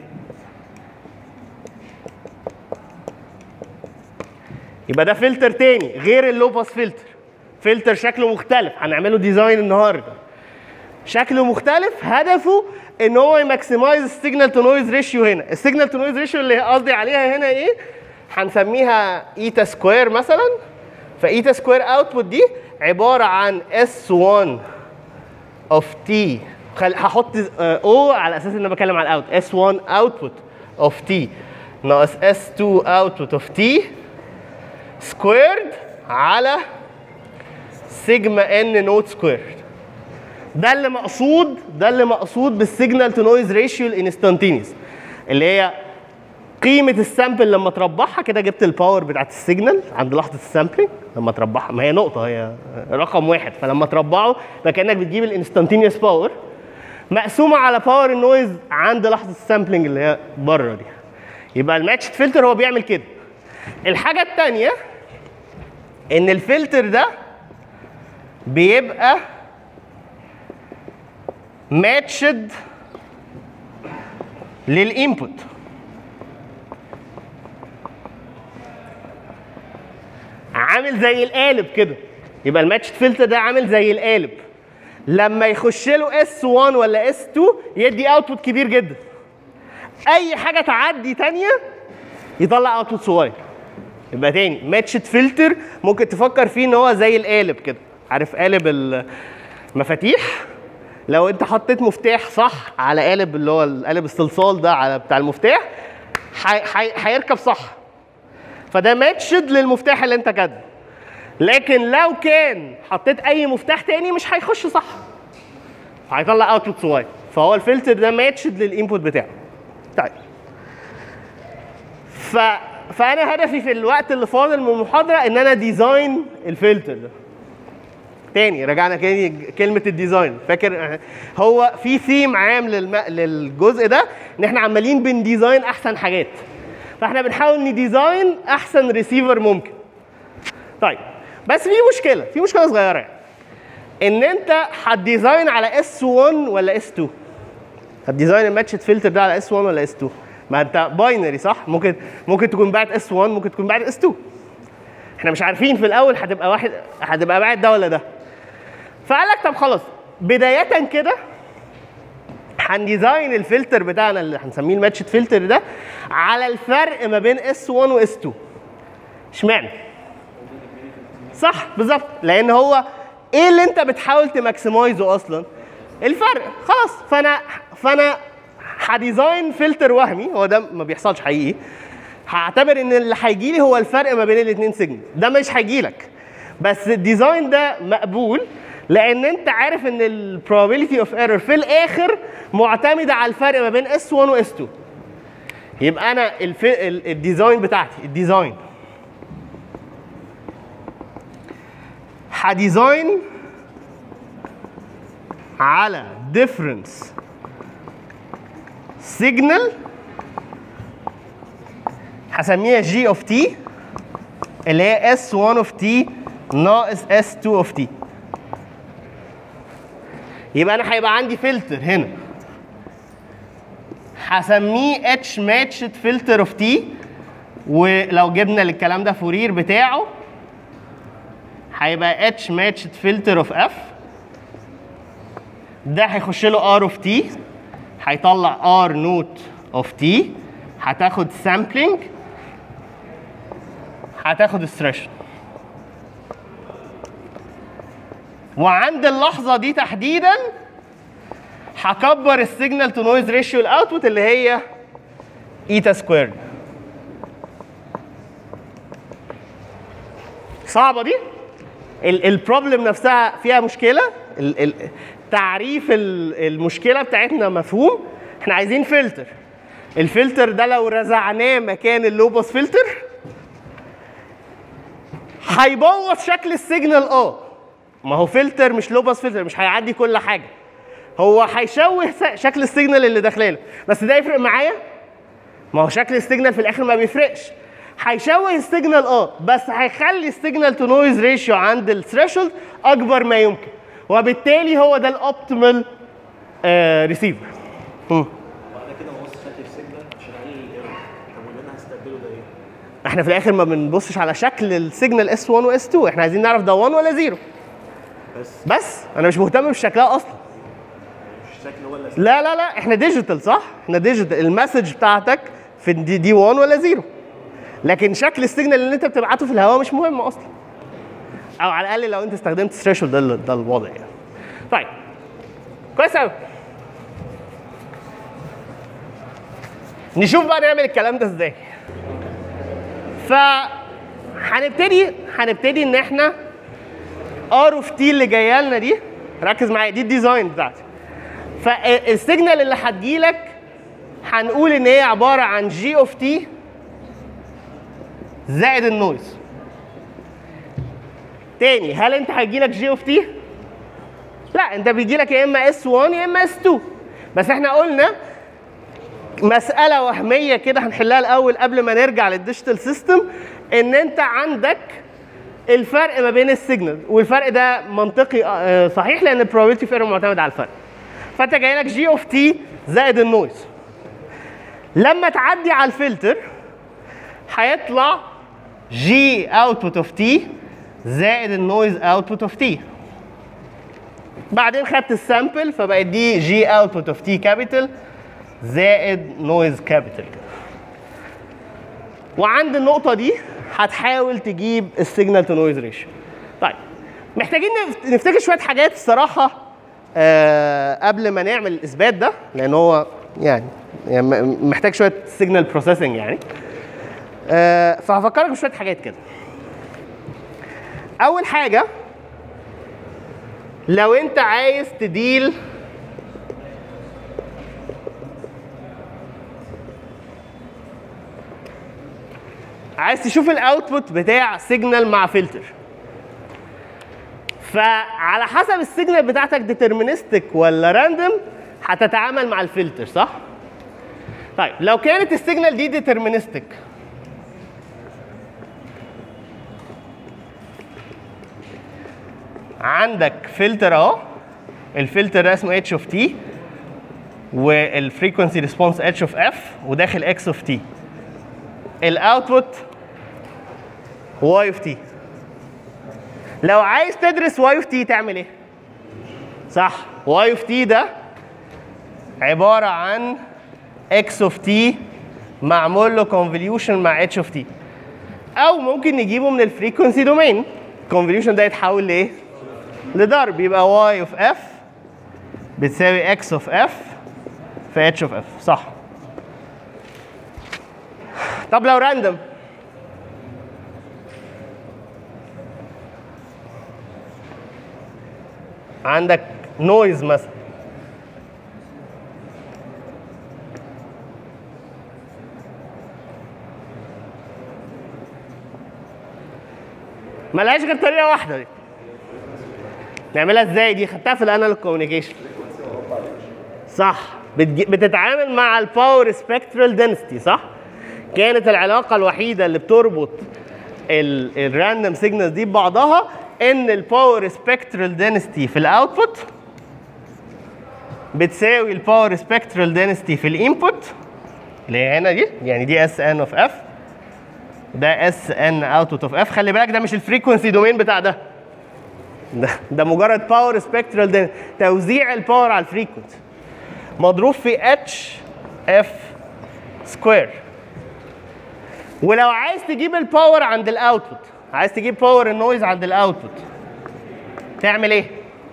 يبقى ده فلتر تاني غير اللو باس فلتر، فلتر شكله مختلف هنعمله ديزاين النهارده، شكله مختلف هدفه ان هو يماكسمايز السيجنال تو نويز ريشيو. هنا السيجنال تو نويز ريشيو اللي قصدي عليها هنا ايه؟ هنسميها ايتا سكوير مثلا. فايتا سكوير اوتبوت دي عباره عن S1 اوف تي، هحط او على اساس ان انا بتكلم على الاوت، S1 اوتبوت اوف تي ناقص S2 اوتبوت اوف تي سكويرد على سيجما ان نوت سكويرد. ده اللي مقصود بالسيجنال تو نويز ريشيو الانستانتينيوس، اللي هي قيمه السامبل لما تربحها كده جبت الباور بتاعت السيجنال عند لحظه السامبلنج. لما تربحها ما هي نقطه، هي رقم واحد، فلما تربعه ده كانك بتجيب الانستانتينيوس باور مقسومه على باور النويز عند لحظه السامبلنج اللي هي بره دي. يبقى الماتش فلتر هو بيعمل كده. الحاجه الثانيه ان الفلتر ده بيبقى ماتشد للانبوت، عامل زي القالب كده. يبقى الماتش فلتر ده عامل زي القالب، لما يخش له S1 ولا S2 يدي اوتبوت كبير جدا. اي حاجه تعدي تانية يطلع اوتبوت صغير. يبقى تاني ماتشد فلتر ممكن تفكر فيه ان هو زي القالب كده. عارف قالب المفاتيح؟ لو انت حطيت مفتاح صح على قالب اللي هو القالب الصلصال ده على بتاع المفتاح هيركب صح. فده ماتشد للمفتاح اللي انت كاتبه. لكن لو كان حطيت اي مفتاح تاني مش هيخش صح. هيطلع اوتبوت صغير. فهو الفلتر ده ماتشد للانبوت بتاعه. طيب. فانا هدفي في الوقت اللي فاضل من المحاضره ان انا ديزاين الفلتر ده. تاني رجعنا تاني كلمه الديزاين. فاكر هو في ثيم عام للجزء ده ان احنا عمالين بنديزاين احسن حاجات. فاحنا بنحاول نديزاين احسن ريسيفر ممكن. طيب بس في مشكله صغيره يعني. ان انت هتديزاين على S1 ولا S2؟ هتديزاين الماتشد فلتر ده على S1 ولا S2؟ ما انت باينري صح؟ ممكن تكون باعت S1 ممكن تكون باعت S2. احنا مش عارفين في الاول هتبقى باعت ده ولا ده. فقال لك طب خلاص بدايه كده هنديزاين الفلتر بتاعنا اللي هنسميه الماتشد فلتر ده على الفرق ما بين S1 و S2. اشمعنى؟ صح بالظبط، لان هو ايه اللي انت بتحاول تماكسمايزه اصلا؟ الفرق. خلاص فانا هديزاين فلتر وهمي، هو ده ما بيحصلش حقيقي. هعتبر ان اللي هيجي لي هو الفرق ما بين الاثنين سيجنال. ده مش هيجي لك، بس الديزاين ده مقبول لان انت عارف ان البروبابيلتي اوف ايرور في الاخر معتمده على الفرق ما بين S1 و S2. يبقى انا الديزاين بتاعتي هديزاين على difference signal هسميها G of T اللي هي S1 of T ناقص S2 of T. يبقى انا هيبقى عندي فلتر هنا هسميه H matched filter of T، ولو جبنا للكلام ده فورير بتاعه هيبقى H matched filter of F. ده هيخش له R of T هيطلع R نوت of T، هتاخد sampling هتاخد الثريشولد. وعند اللحظه دي تحديدا هكبر السيجنال تو نويز ريشيو الاوتبوت اللي هي ايتا سكويرد. صعبه دي؟ البروبلم نفسها فيها مشكله. تعريف المشكله بتاعتنا مفهوم. احنا عايزين فلتر. الفلتر ده لو رزعناه مكان اللو باس فلتر هيبوظ شكل السيجنال. ما هو فلتر مش لو باس فلتر، مش هيعدي كل حاجه. هو هيشوه شكل السيجنال اللي داخلاله. بس ده يفرق معايا؟ ما هو شكل السيجنال في الاخر ما بيفرقش. هيشوه السيجنال بس هيخلي السيجنال تو نويز ريشيو عند الثريشولد اكبر ما يمكن، وبالتالي هو ده الاوبتيمال ريسيفر. بعد كده ببص شكل السيجنال عشان اقلل الايرور. طب واللي انا هستقبله ده ايه؟ احنا في الاخر ما بنبصش على شكل السيجنال S1 و S2، احنا عايزين نعرف ده 1 ولا 0. بس انا مش مهتم بشكلها اصلا. مش الشكل هو اللي لا احنا ديجيتال صح؟ احنا ديجيتال. المسج بتاعتك في دي 1 ولا 0. لكن شكل السيجنال اللي انت بتبعته في الهواء مش مهم اصلا. او على الاقل لو انت استخدمت ثريشولد ده الوضع يعني. طيب كويس قوي. نشوف بقى نعمل الكلام ده ازاي. هنبتدي ان احنا ار اوف تي اللي جايه لنا دي، ركز معايا، دي الديزاين بتاعتي. فالسيجنال اللي هتجيلك هنقول ان هي عباره عن جي اوف تي زائد النويز. تاني، هل انت هيجيلك جي اوف تي؟ لا، انت بيجيلك يا اما S1 يا اما S2. بس احنا قلنا مسألة وهمية كده هنحلها الأول قبل ما نرجع للديجيتال سيستم، إن أنت عندك الفرق ما بين السيجنال، والفرق ده منطقي صحيح لأن البروبابيلتي اوف ايرور معتمد على الفرق. فأنت جاي لك جي اوف تي زائد النويز. لما تعدي على الفلتر هيطلع جي اوتبوت اوف تي زائد النويز اوتبوت اوف تي. بعدين خدت السامبل فبقت دي جي اوتبوت اوف تي كابيتال زائد نويز كابيتال. وعند النقطه دي هتحاول تجيب السيجنال تو نويز ريشيو. طيب محتاجين نفتكر شويه حاجات الصراحه قبل ما نعمل الاثبات ده، لان هو يعني محتاج شويه سيجنال بروسيسنج يعني. فهفكرك بشويه حاجات كده. اول حاجه، لو انت عايز تديل عايز تشوف الاوتبوت بتاع سيجنال مع فلتر، فعلى حسب السيجنال بتاعتك ديترمينستك ولا راندوم هتتعامل مع الفلتر، صح؟ طيب لو كانت السيجنال دي ديترمينستك، عندك فلتر اهو، الفلتر ده اسمه اتش اوف تي والفريكونسي ريسبونس اتش اوف اف وداخل اكس اوف تي. الاوتبوت واي اوف تي. لو عايز تدرس واي اوف تي تعمل ايه؟ صح، واي اوف تي ده عباره عن اكس اوف تي معمول له كونفوليوشن مع اتش اوف تي، او ممكن نجيبه من الفريكونسي دومين. الكونفوليوشن ده يتحول لايه؟ لضرب، يبقى واي اوف اف بتساوي اكس اوف اف في اتش اوف اف، صح. طب لو راندوم، عندك نويز مثلا، ملهاش غير طريقه واحده دي. نعملها ازاي دي؟ خدتها في الانالوج كوميونيكيشن، صح. بتتعامل مع الباور سبيكترال دنسيتي، صح. كانت العلاقه الوحيده اللي بتربط الراندوم سيجنالز دي ببعضها ان الباور سبيكترال دنسيتي في الاوتبوت بتساوي الباور سبيكترال دنسيتي في الانبوت اللي هي هنا دي، يعني دي اس ان اوف اف، ده اس ان اوتبوت اوف اف. خلي بالك ده مش الفريكونسي دومين بتاع ده مجرد باور سبيكترال دنسيتي، توزيع الباور على الفريكونسي مضروب في اتش اف سكوير. ولو عايز تجيب الباور عند الاوتبوت، عايز تجيب باور النويز عند الاوتبوت، تعمل ايه؟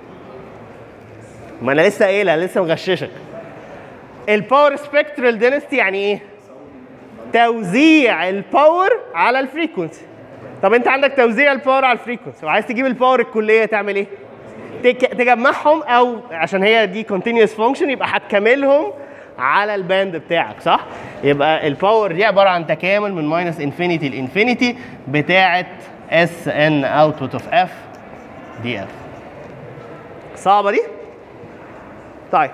ما انا لسه قايلها، لسه مغششك. الباور سبيكترال دنسيتي يعني ايه؟ توزيع الباور على الفريكونسي. طب انت عندك توزيع الباور على الفريكونسي وعايز تجيب الباور الكليه، تعمل ايه؟ تجمعهم، او عشان هي دي continuous function يبقى هتكملهم على الباند بتاعك، صح؟ يبقى الباور دي عباره عن تكامل من ماينس انفينيتي لانفينيتي بتاعه اس ان اوتبوت اوف اف دي اف. صعبه دي؟ طيب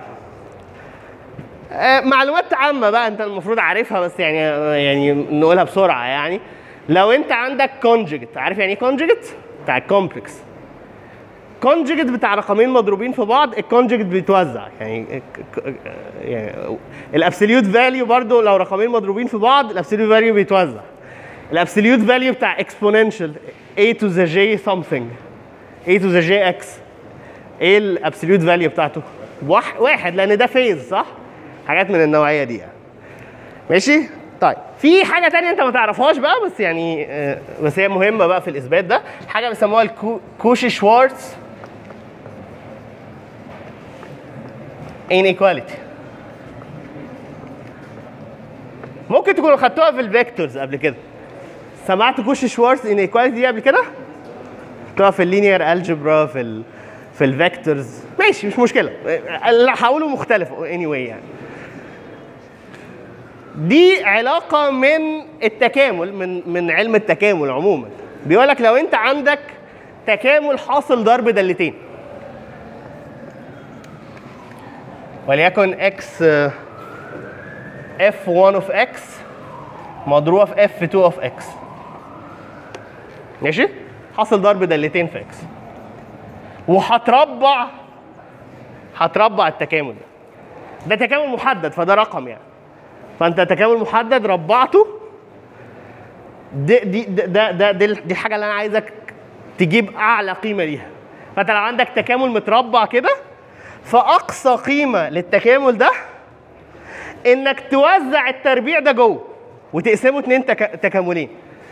معلومات عامه بقى انت المفروض عارفها، بس يعني نقولها بسرعه. يعني لو انت عندك كونجيجيت، عارف يعني ايه كونجيجيت؟ بتاع الكومبلكس. كونجيجيت بتاع رقمين مضروبين في بعض، الكونجيجيت بيتوزع، يعني الابسوليوت فاليو برضو لو رقمين مضروبين في بعض الابسوليوت فاليو بيتوزع. الابسوليوت فاليو بتاع اكسبوننشال a to the j something a to the j x، ايه الابسوليوت فاليو بتاعته؟ واحد، لان ده فيز، صح؟ حاجات من النوعيه دي يعني. ماشي؟ طيب في حاجه ثانيه انت ما تعرفهاش بقى، بس يعني بس هي مهمه بقى في الاثبات ده، حاجه بيسموها الكوشي شوارتز inequality. ممكن تكونوا خدتوها في الفيكتورز قبل كده. سمعت كوشي شوارتز inequality دي قبل كده؟ خدتوها في اللينير الجبرا، في الفيكتورز، ماشي مش مشكله، اللي هقوله مختلف anyway يعني. دي علاقة من التكامل، من علم التكامل عموما. بيقول لك لو انت عندك تكامل حاصل ضرب دالتين، وليكن x f1 of x مضروبة في f2 of x، ماشي؟ حاصل ضرب دالتين في x، وهتربع التكامل ده تكامل محدد، فده رقم يعني. فانت تكامل محدد ربعته، دي الحاجه اللي انا عايزك تجيب اعلى قيمه ليها. فانت لو عندك تكامل متربع كده، فاقصى قيمه للتكامل ده انك توزع التربيع ده جوه وتقسمه 2 تكاملين.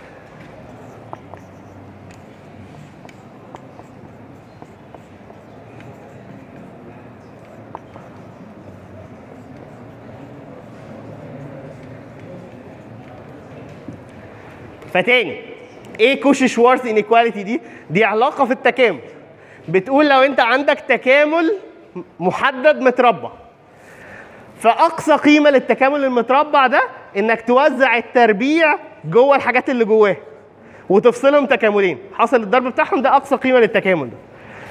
فتاني ايه كوشي شوارتز انيكواليتي دي؟ دي علاقه في التكامل بتقول لو انت عندك تكامل محدد متربع، فاقصى قيمه للتكامل المتربع ده انك توزع التربيع جوه الحاجات اللي جواه وتفصلهم تكاملين، حاصل الضرب بتاعهم ده اقصى قيمه للتكامل ده.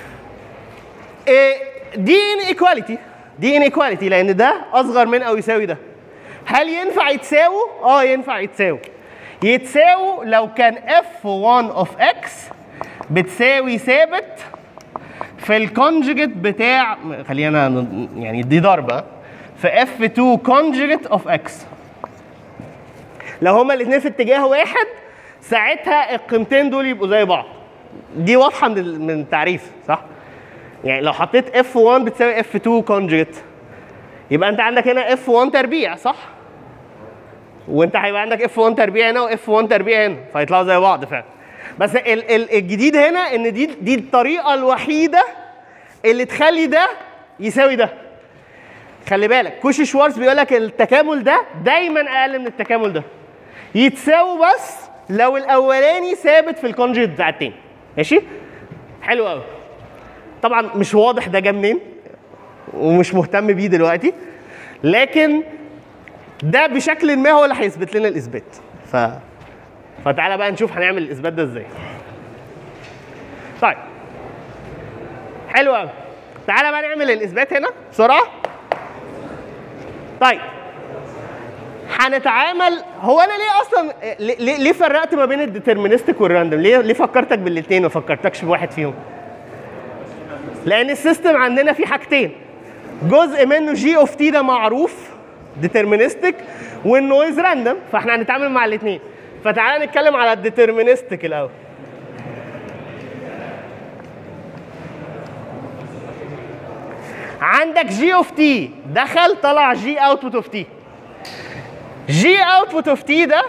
دي انيكواليتي لان ده اصغر من او يساوي ده. هل ينفع يتساووا؟ ينفع يتساووا لو كان f1 of x بتساوي ثابت في الكونجوجيت بتاع، خلينا يعني دي ضربه في f2 conjugate of x. لو هما الاثنين في اتجاه واحد ساعتها القيمتين دول يبقوا زي بعض. دي واضحه من التعريف صح؟ يعني لو حطيت f1 بتساوي f2 conjugate يبقى انت عندك هنا f1 تربيع صح؟ وانت هيبقى عندك f1 تربيع هنا وf1 تربيع هنا، فيطلعوا زي بعض فعلا. بس الجديد هنا ان دي الطريقه الوحيده اللي تخلي ده يساوي ده. خلي بالك كوشي شوارتز بيقول لك التكامل ده دايما اقل من التكامل ده، يتساووا بس لو الاولاني ثابت في الكونجوجيت بتاع التاني. ماشي؟ حلو قوي. طبعا مش واضح ده جه منين ومش مهتم بيه دلوقتي، لكن ده بشكل ما هو اللي هيثبت لنا الاثبات. فتعالى بقى نشوف هنعمل الاثبات ده ازاي. طيب حلو قوي. تعالى بقى نعمل الاثبات هنا بسرعه. طيب هنتعامل، هو انا ليه اصلا ليه فرقت ما بين الديترمينستيك والراندوم؟ ليه فكرتك بالاثنين ما فكرتكش بواحد فيهم؟ لان السيستم عندنا فيه حاجتين، جزء منه جي اوف تي ده معروف ديترمينستيك والنويز راندوم، فاحنا هنتعامل مع الاثنين. فتعالى نتكلم على الديترمينستيك الاول. عندك جي اوف تي دخل طلع جي اوتبوت اوف تي. جي اوتبوت اوف تي ده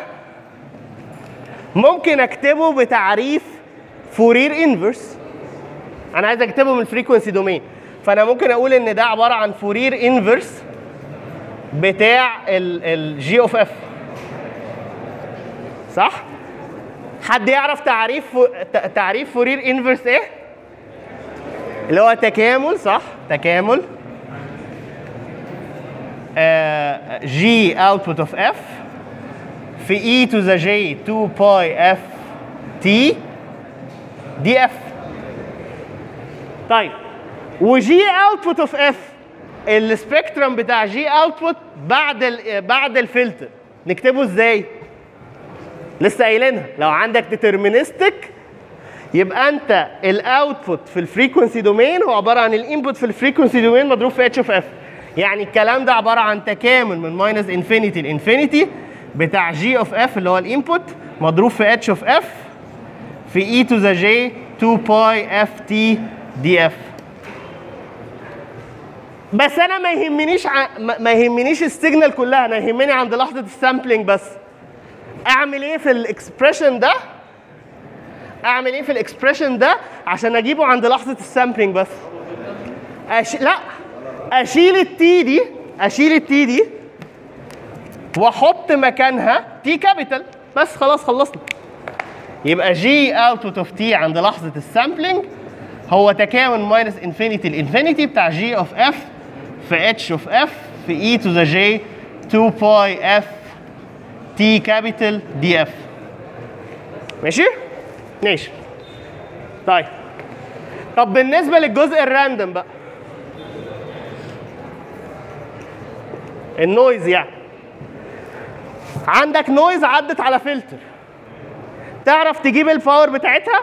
ممكن اكتبه بتعريف فورير انفرس. انا عايز اكتبه من الفريكونسي دومين، فانا ممكن اقول ان ده عباره عن فورير انفرس بتاع الجي اوف اف. صح؟ حد يعرف تعريف فورير انفرس ايه؟ اللي هو تكامل، صح؟ تكامل جي اوتبوت اوف اف في اي تو ذا جي 2 باي اف تي دي اف. طيب وجي اوتبوت اوف اف السبيكترم بتاع جي اوتبوت بعد الفلتر نكتبه ازاي؟ لسه قايلينها، لو عندك ديترمينستيك يبقى انت الاوتبوت في الفريكونسي دومين هو عباره عن الانبوت في الفريكونسي دومين مضروب في اتش اوف اف. يعني الكلام ده عباره عن تكامل من ماينس انفينيتي لانفينيتي بتاع جي اوف اف اللي هو الانبوت مضروب في اتش اوف اف في اي تو ذا جي 2 باي اف تي دي اف. بس انا ما يهمنيش السيجنال كلها، انا يهمني عند لحظه السامبلينج بس. اعمل ايه في الاكسبريشن ده؟ عشان اجيبه عند لحظه السامبلينج بس؟ لا، اشيل التي دي واحط مكانها تي كابيتال بس، خلاص خلصنا. يبقى جي اوتبوت اوف تي عند لحظه السامبلينج هو تكامل ماينس انفينيتي لانفينيتي بتاع جي اوف اف في اتش اوف اف في اي تو ذا جي 2 باي اف تي كابيتال دي اف. ماشي؟ ماشي. طب بالنسبه للجزء الراندوم بقى، النويز، يعني عندك نويز عدت على فلتر، تعرف تجيب الباور بتاعتها؟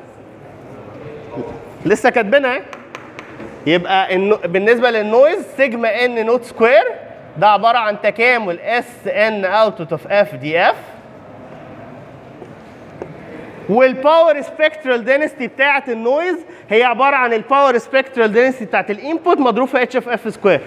لسه كاتبينها اهي. يبقى بالنسبه للنويز سيجما ان نوت سكوير ده عباره عن تكامل اس ان اوتبوت اوف اف دي اف والباور سبيكترال دينستي بتاعت النويز هي عباره عن الباور سبيكترال دينستي بتاعت الانبوت مضروب في اتش اوف اف سكوير.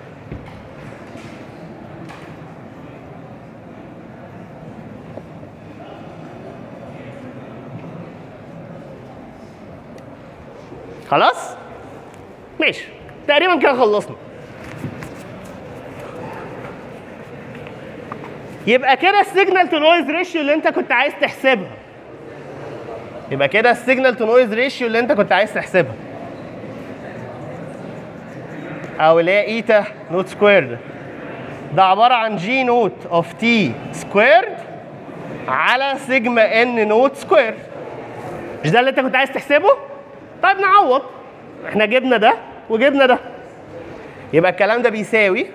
خلاص؟ ماشي، تقريبا كده خلصنا. يبقى كده السيجنال تو نويز ريشيو اللي انت كنت عايز تحسبها. يبقى كده السيجنال تو نويز ريشيو اللي انت كنت عايز تحسبها، او اللي هي ايتا نوت سكويرد، ده عباره عن جي نوت اوف تي سكويرد على سيجما ان نوت سكويرد. مش ده اللي انت كنت عايز تحسبه؟ طيب نعوض، احنا جبنا ده وجبنا ده، يبقى الكلام ده بيساوي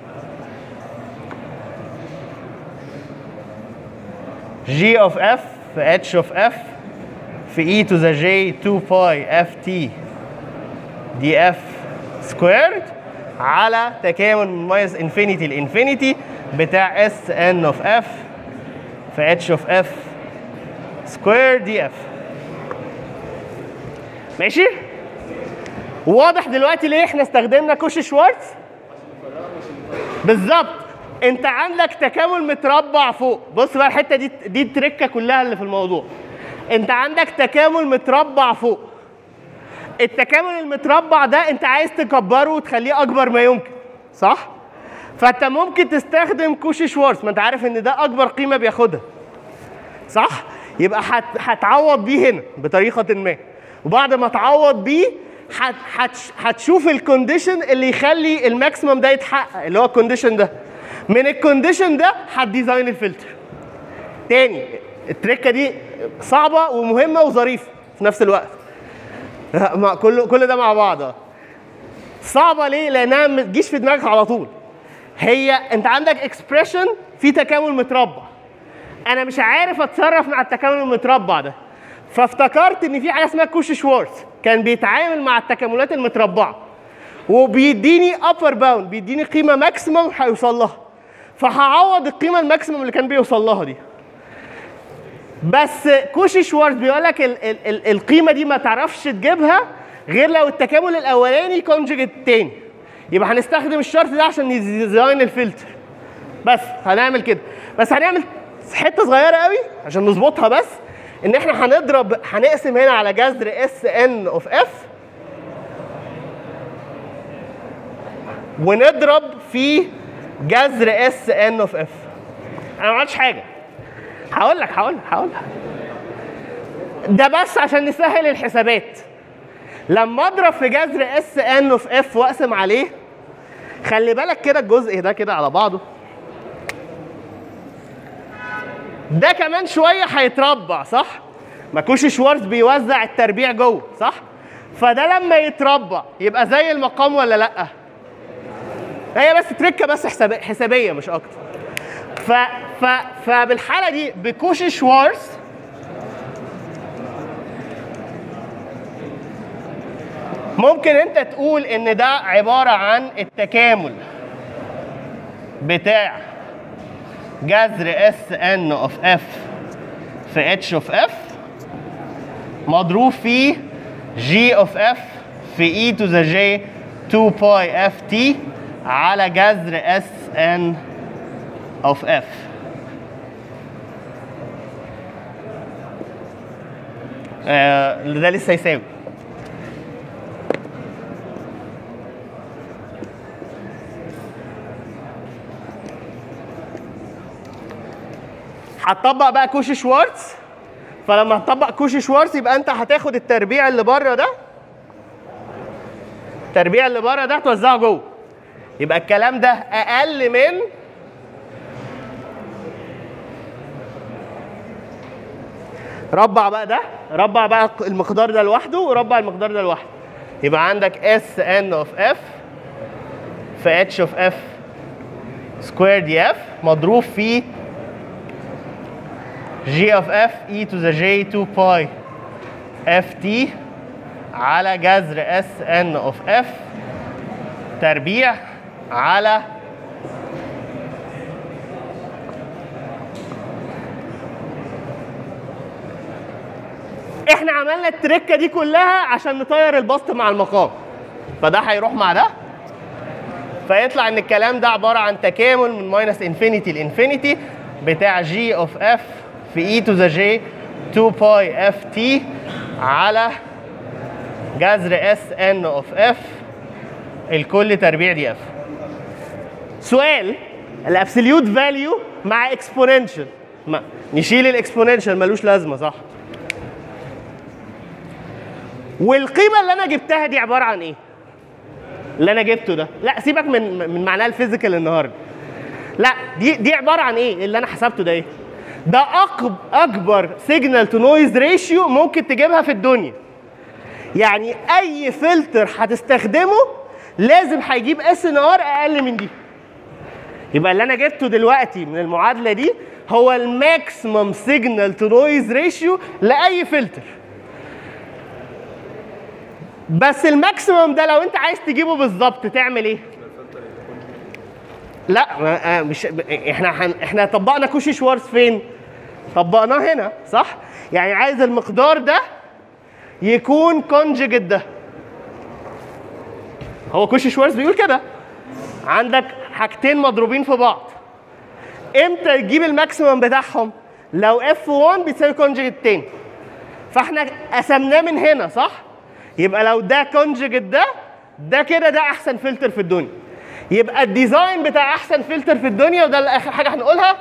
g of f في h of f في e to the j 2 pi ft df سكويرد على تكامل من ماينس انفينيتي لانفينيتي بتاع s n of f في h of f سكوير df. ماشي؟ واضح دلوقتي ليه احنا استخدمنا كوشي شوارتز؟ بالظبط، انت عندك تكامل متربع فوق. بص بقى الحته دي التركه كلها اللي في الموضوع. انت عندك تكامل متربع فوق. التكامل المتربع ده انت عايز تكبره وتخليه اكبر ما يمكن، صح؟ فانت ممكن تستخدم كوشي شوارتز، ما انت عارف ان ده اكبر قيمه بياخدها، صح؟ يبقى هتعوض بيه هنا بطريقه ما، وبعد ما تعوض بيه هتشوف الكونديشن اللي يخلي الماكسيمم ده يتحقق، اللي هو الكونديشن ده. من الكونديشن ده هتديزاين الفلتر. تاني التركه دي صعبه ومهمه وظريفه في نفس الوقت. كل ده مع بعض. صعبه ليه؟ لانها ما تجيش في دماغك على طول. هي انت عندك اكسبريشن في تكامل متربع، انا مش عارف اتصرف مع التكامل المتربع ده، فافتكرت ان في حاجه اسمها كوشي شوارتز كان بيتعامل مع التكاملات المتربعه وبيديني ابر باوند، بيديني قيمه ماكسيمم هيوصل لها، فهعوض القيمه الماكسيمم اللي كان بيوصل لها دي. بس كوشي شوارتز بيقول لك القيمه دي ما تعرفش تجيبها غير لو التكامل الاولاني كونجيجيت الثاني. يبقى هنستخدم الشرط ده عشان نديزاين الفلتر. بس هنعمل كده، بس هنعمل حته صغيره قوي عشان نظبطها، بس ان احنا هنقسم هنا على جذر اس ان اوف اف ونضرب في جذر اس ان اوف اف. انا ما عملتش حاجه، هقول لك ده بس عشان نسهل الحسابات. لما اضرب في جذر اس ان اوف اف واقسم عليه، خلي بالك كده الجزء ده كده على بعضه، ده كمان شويه هيتربع، صح؟ ما كوشي شوارتز بيوزع التربيع جوه، صح؟ فده لما يتربع يبقى زي المقام ولا لا؟ هي بس تركه بس حسابيه مش اكتر. فبالحاله دي بكوشي شوارتز ممكن انت تقول ان ده عباره عن التكامل بتاع جذر اس ان اوف اف في اتش اوف اف مضروب في جي اوف اف في اي تو ذا جي 2 باي اف تي على جذر اس ان اوف اف. ده لسه يساوي هتطبق بقى كوشي شوارتز. فلما هتطبق كوشي شوارتز يبقى انت هتاخد التربيع اللي بره ده، التربيع اللي بره ده توزعه جوه، يبقى الكلام ده اقل من ربع بقى ده، ربع بقى المقدار ده لوحده وربع المقدار ده لوحده، يبقى عندك اس ان اوف اف في اتش اوف اف سكوير دي اف مضروب في جي اوف اف اي تو ذا جي 2 باي اف تي على جذر اس ان اوف اف تربيع على احنا عملنا التركه دي كلها عشان نطير البسط مع المقام، فده هيروح مع ده، فيطلع ان الكلام ده عباره عن تكامل من ماينس انفينيتي لانفينيتي بتاع جي اوف اف في اي تو ذا جي 2 باي اف تي على جذر اس ان اوف اف الكل تربيع دي اف. سؤال، الابسوليوت فاليو مع اكسبوننشال، نشيل الاكسبوننشال ملوش لازمه صح؟ والقيمه اللي انا جبتها دي عباره عن ايه؟ اللي انا جبته ده، لا سيبك من معناها الفيزيكال النهارده. لا دي عباره عن ايه؟ اللي انا حسبته ده ايه؟ ده اكبر سيجنال تو نويز ريشيو ممكن تجيبها في الدنيا. يعني اي فلتر هتستخدمه لازم هيجيب اس ان ار اقل من دي. يبقى اللي انا جبته دلوقتي من المعادله دي هو الماكسيمم سيجنال تو نويز ريشيو لاي فلتر. بس الماكسيمم ده لو انت عايز تجيبه بالظبط تعمل ايه؟ لا مش احنا طبقنا كوشي شوارز فين؟ طبقناه هنا صح؟ يعني عايز المقدار ده يكون كونجيجيت ده. هو كوشي شوارز بيقول كده. عندك حاجتين مضروبين في بعض. امتى تجيب الماكسيمم بتاعهم؟ لو F1 بتساوي كونجيجيت تاني. فاحنا قسمناه من هنا صح؟ يبقى لو ده كونجيجيت ده كده ده احسن فلتر في الدنيا. يبقى الديزاين بتاع احسن فلتر في الدنيا، وده اخر حاجه هنقولها،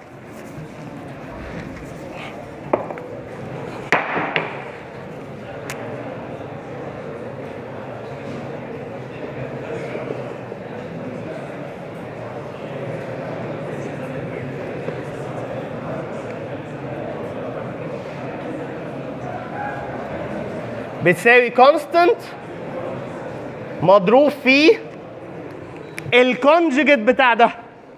بتساوي كونستنت مضروب في الكونجيجيت بتاع ده.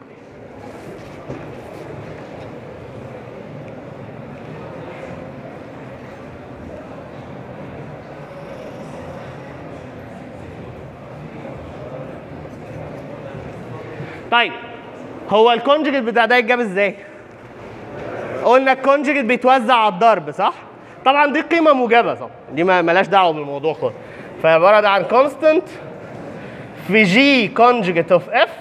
طيب هو الكونجيجيت بتاع ده يتجاب ازاي؟ قلنا الكونجيجيت بيتوزع على الضرب صح؟ طبعا دي قيمه موجبه طبعا، دي مالهاش دعوه بالموضوع خالص. فعباره عن كونستنت في جي كونجيجيت اوف اف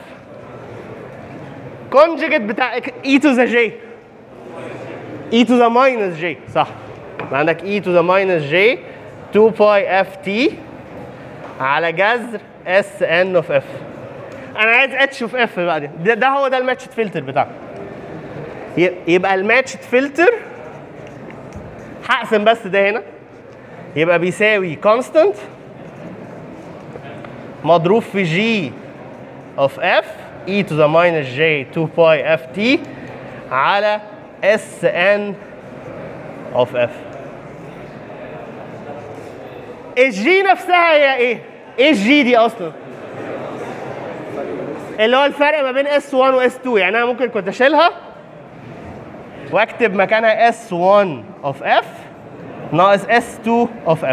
كونجيجيت بتاع اي تو ذا جي، اي تو ذا ماينس جي صح؟ عندك اي تو ذا ماينس جي 2 باي اف تي على جذر اس ان اوف اف. انا عايز اتش اوف اف بعدين، ده هو ده الماتشد فلتر بتاعك. يبقى الماتشد فلتر هقسم بس ده هنا، يبقى بيساوي كونستنت مضروب في جي اوف اف اي تو ذا ماينس جي 2 باي اف تي على اس ان اوف اف. الجي نفسها هي ايه؟ ايه الجي دي اصلا؟ اللي هو الفرق ما بين اس 1 واس 2. يعني انا ممكن كنت اشيلها واكتب مكانها S1 of F ناقص S2 of F.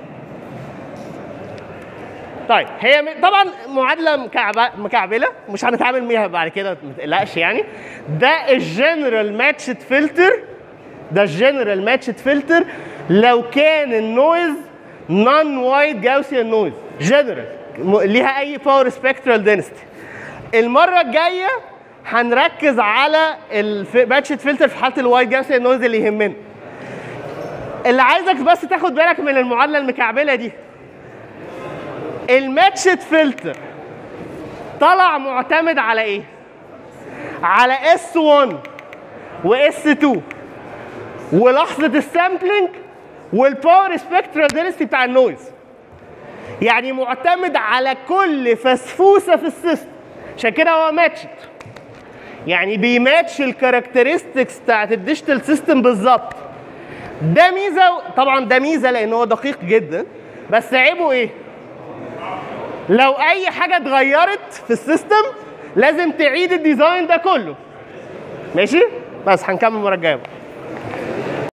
طيب هي طبعا معادله مكعبله مش هنتعامل بيها بعد كده ما تقلقش. يعني ده الجنرال ماتشد فلتر، ده الجنرال ماتشد فلتر لو كان النويز نون وايد جاوسيان نويز جنرال ليها اي باور سبيكترال دنسيتي. المره الجايه هنركز على الماتشد فلتر في حاله الوايد جاوسيان نويز اللي يهمنا. اللي عايزك بس تاخد بالك من المعادله المكعبله دي، الماتشد فلتر طلع معتمد على ايه؟ على S1 وS2 ولحظه السامبلنج والباور سبيكترال دنسيتي بتاع النويز. يعني معتمد على كل فسفوسه في السيستم، عشان كده هو ماتشد. يعني بيماتش الكاركترستكس بتاعت الديجيتال سيستم بالظبط. ده ميزه، طبعا ده ميزه لان هو دقيق جدا، بس عيبه ايه؟ لو اي حاجه اتغيرت في السيستم لازم تعيد الديزاين ده كله. ماشي؟ بس هنكمل المره الجايه.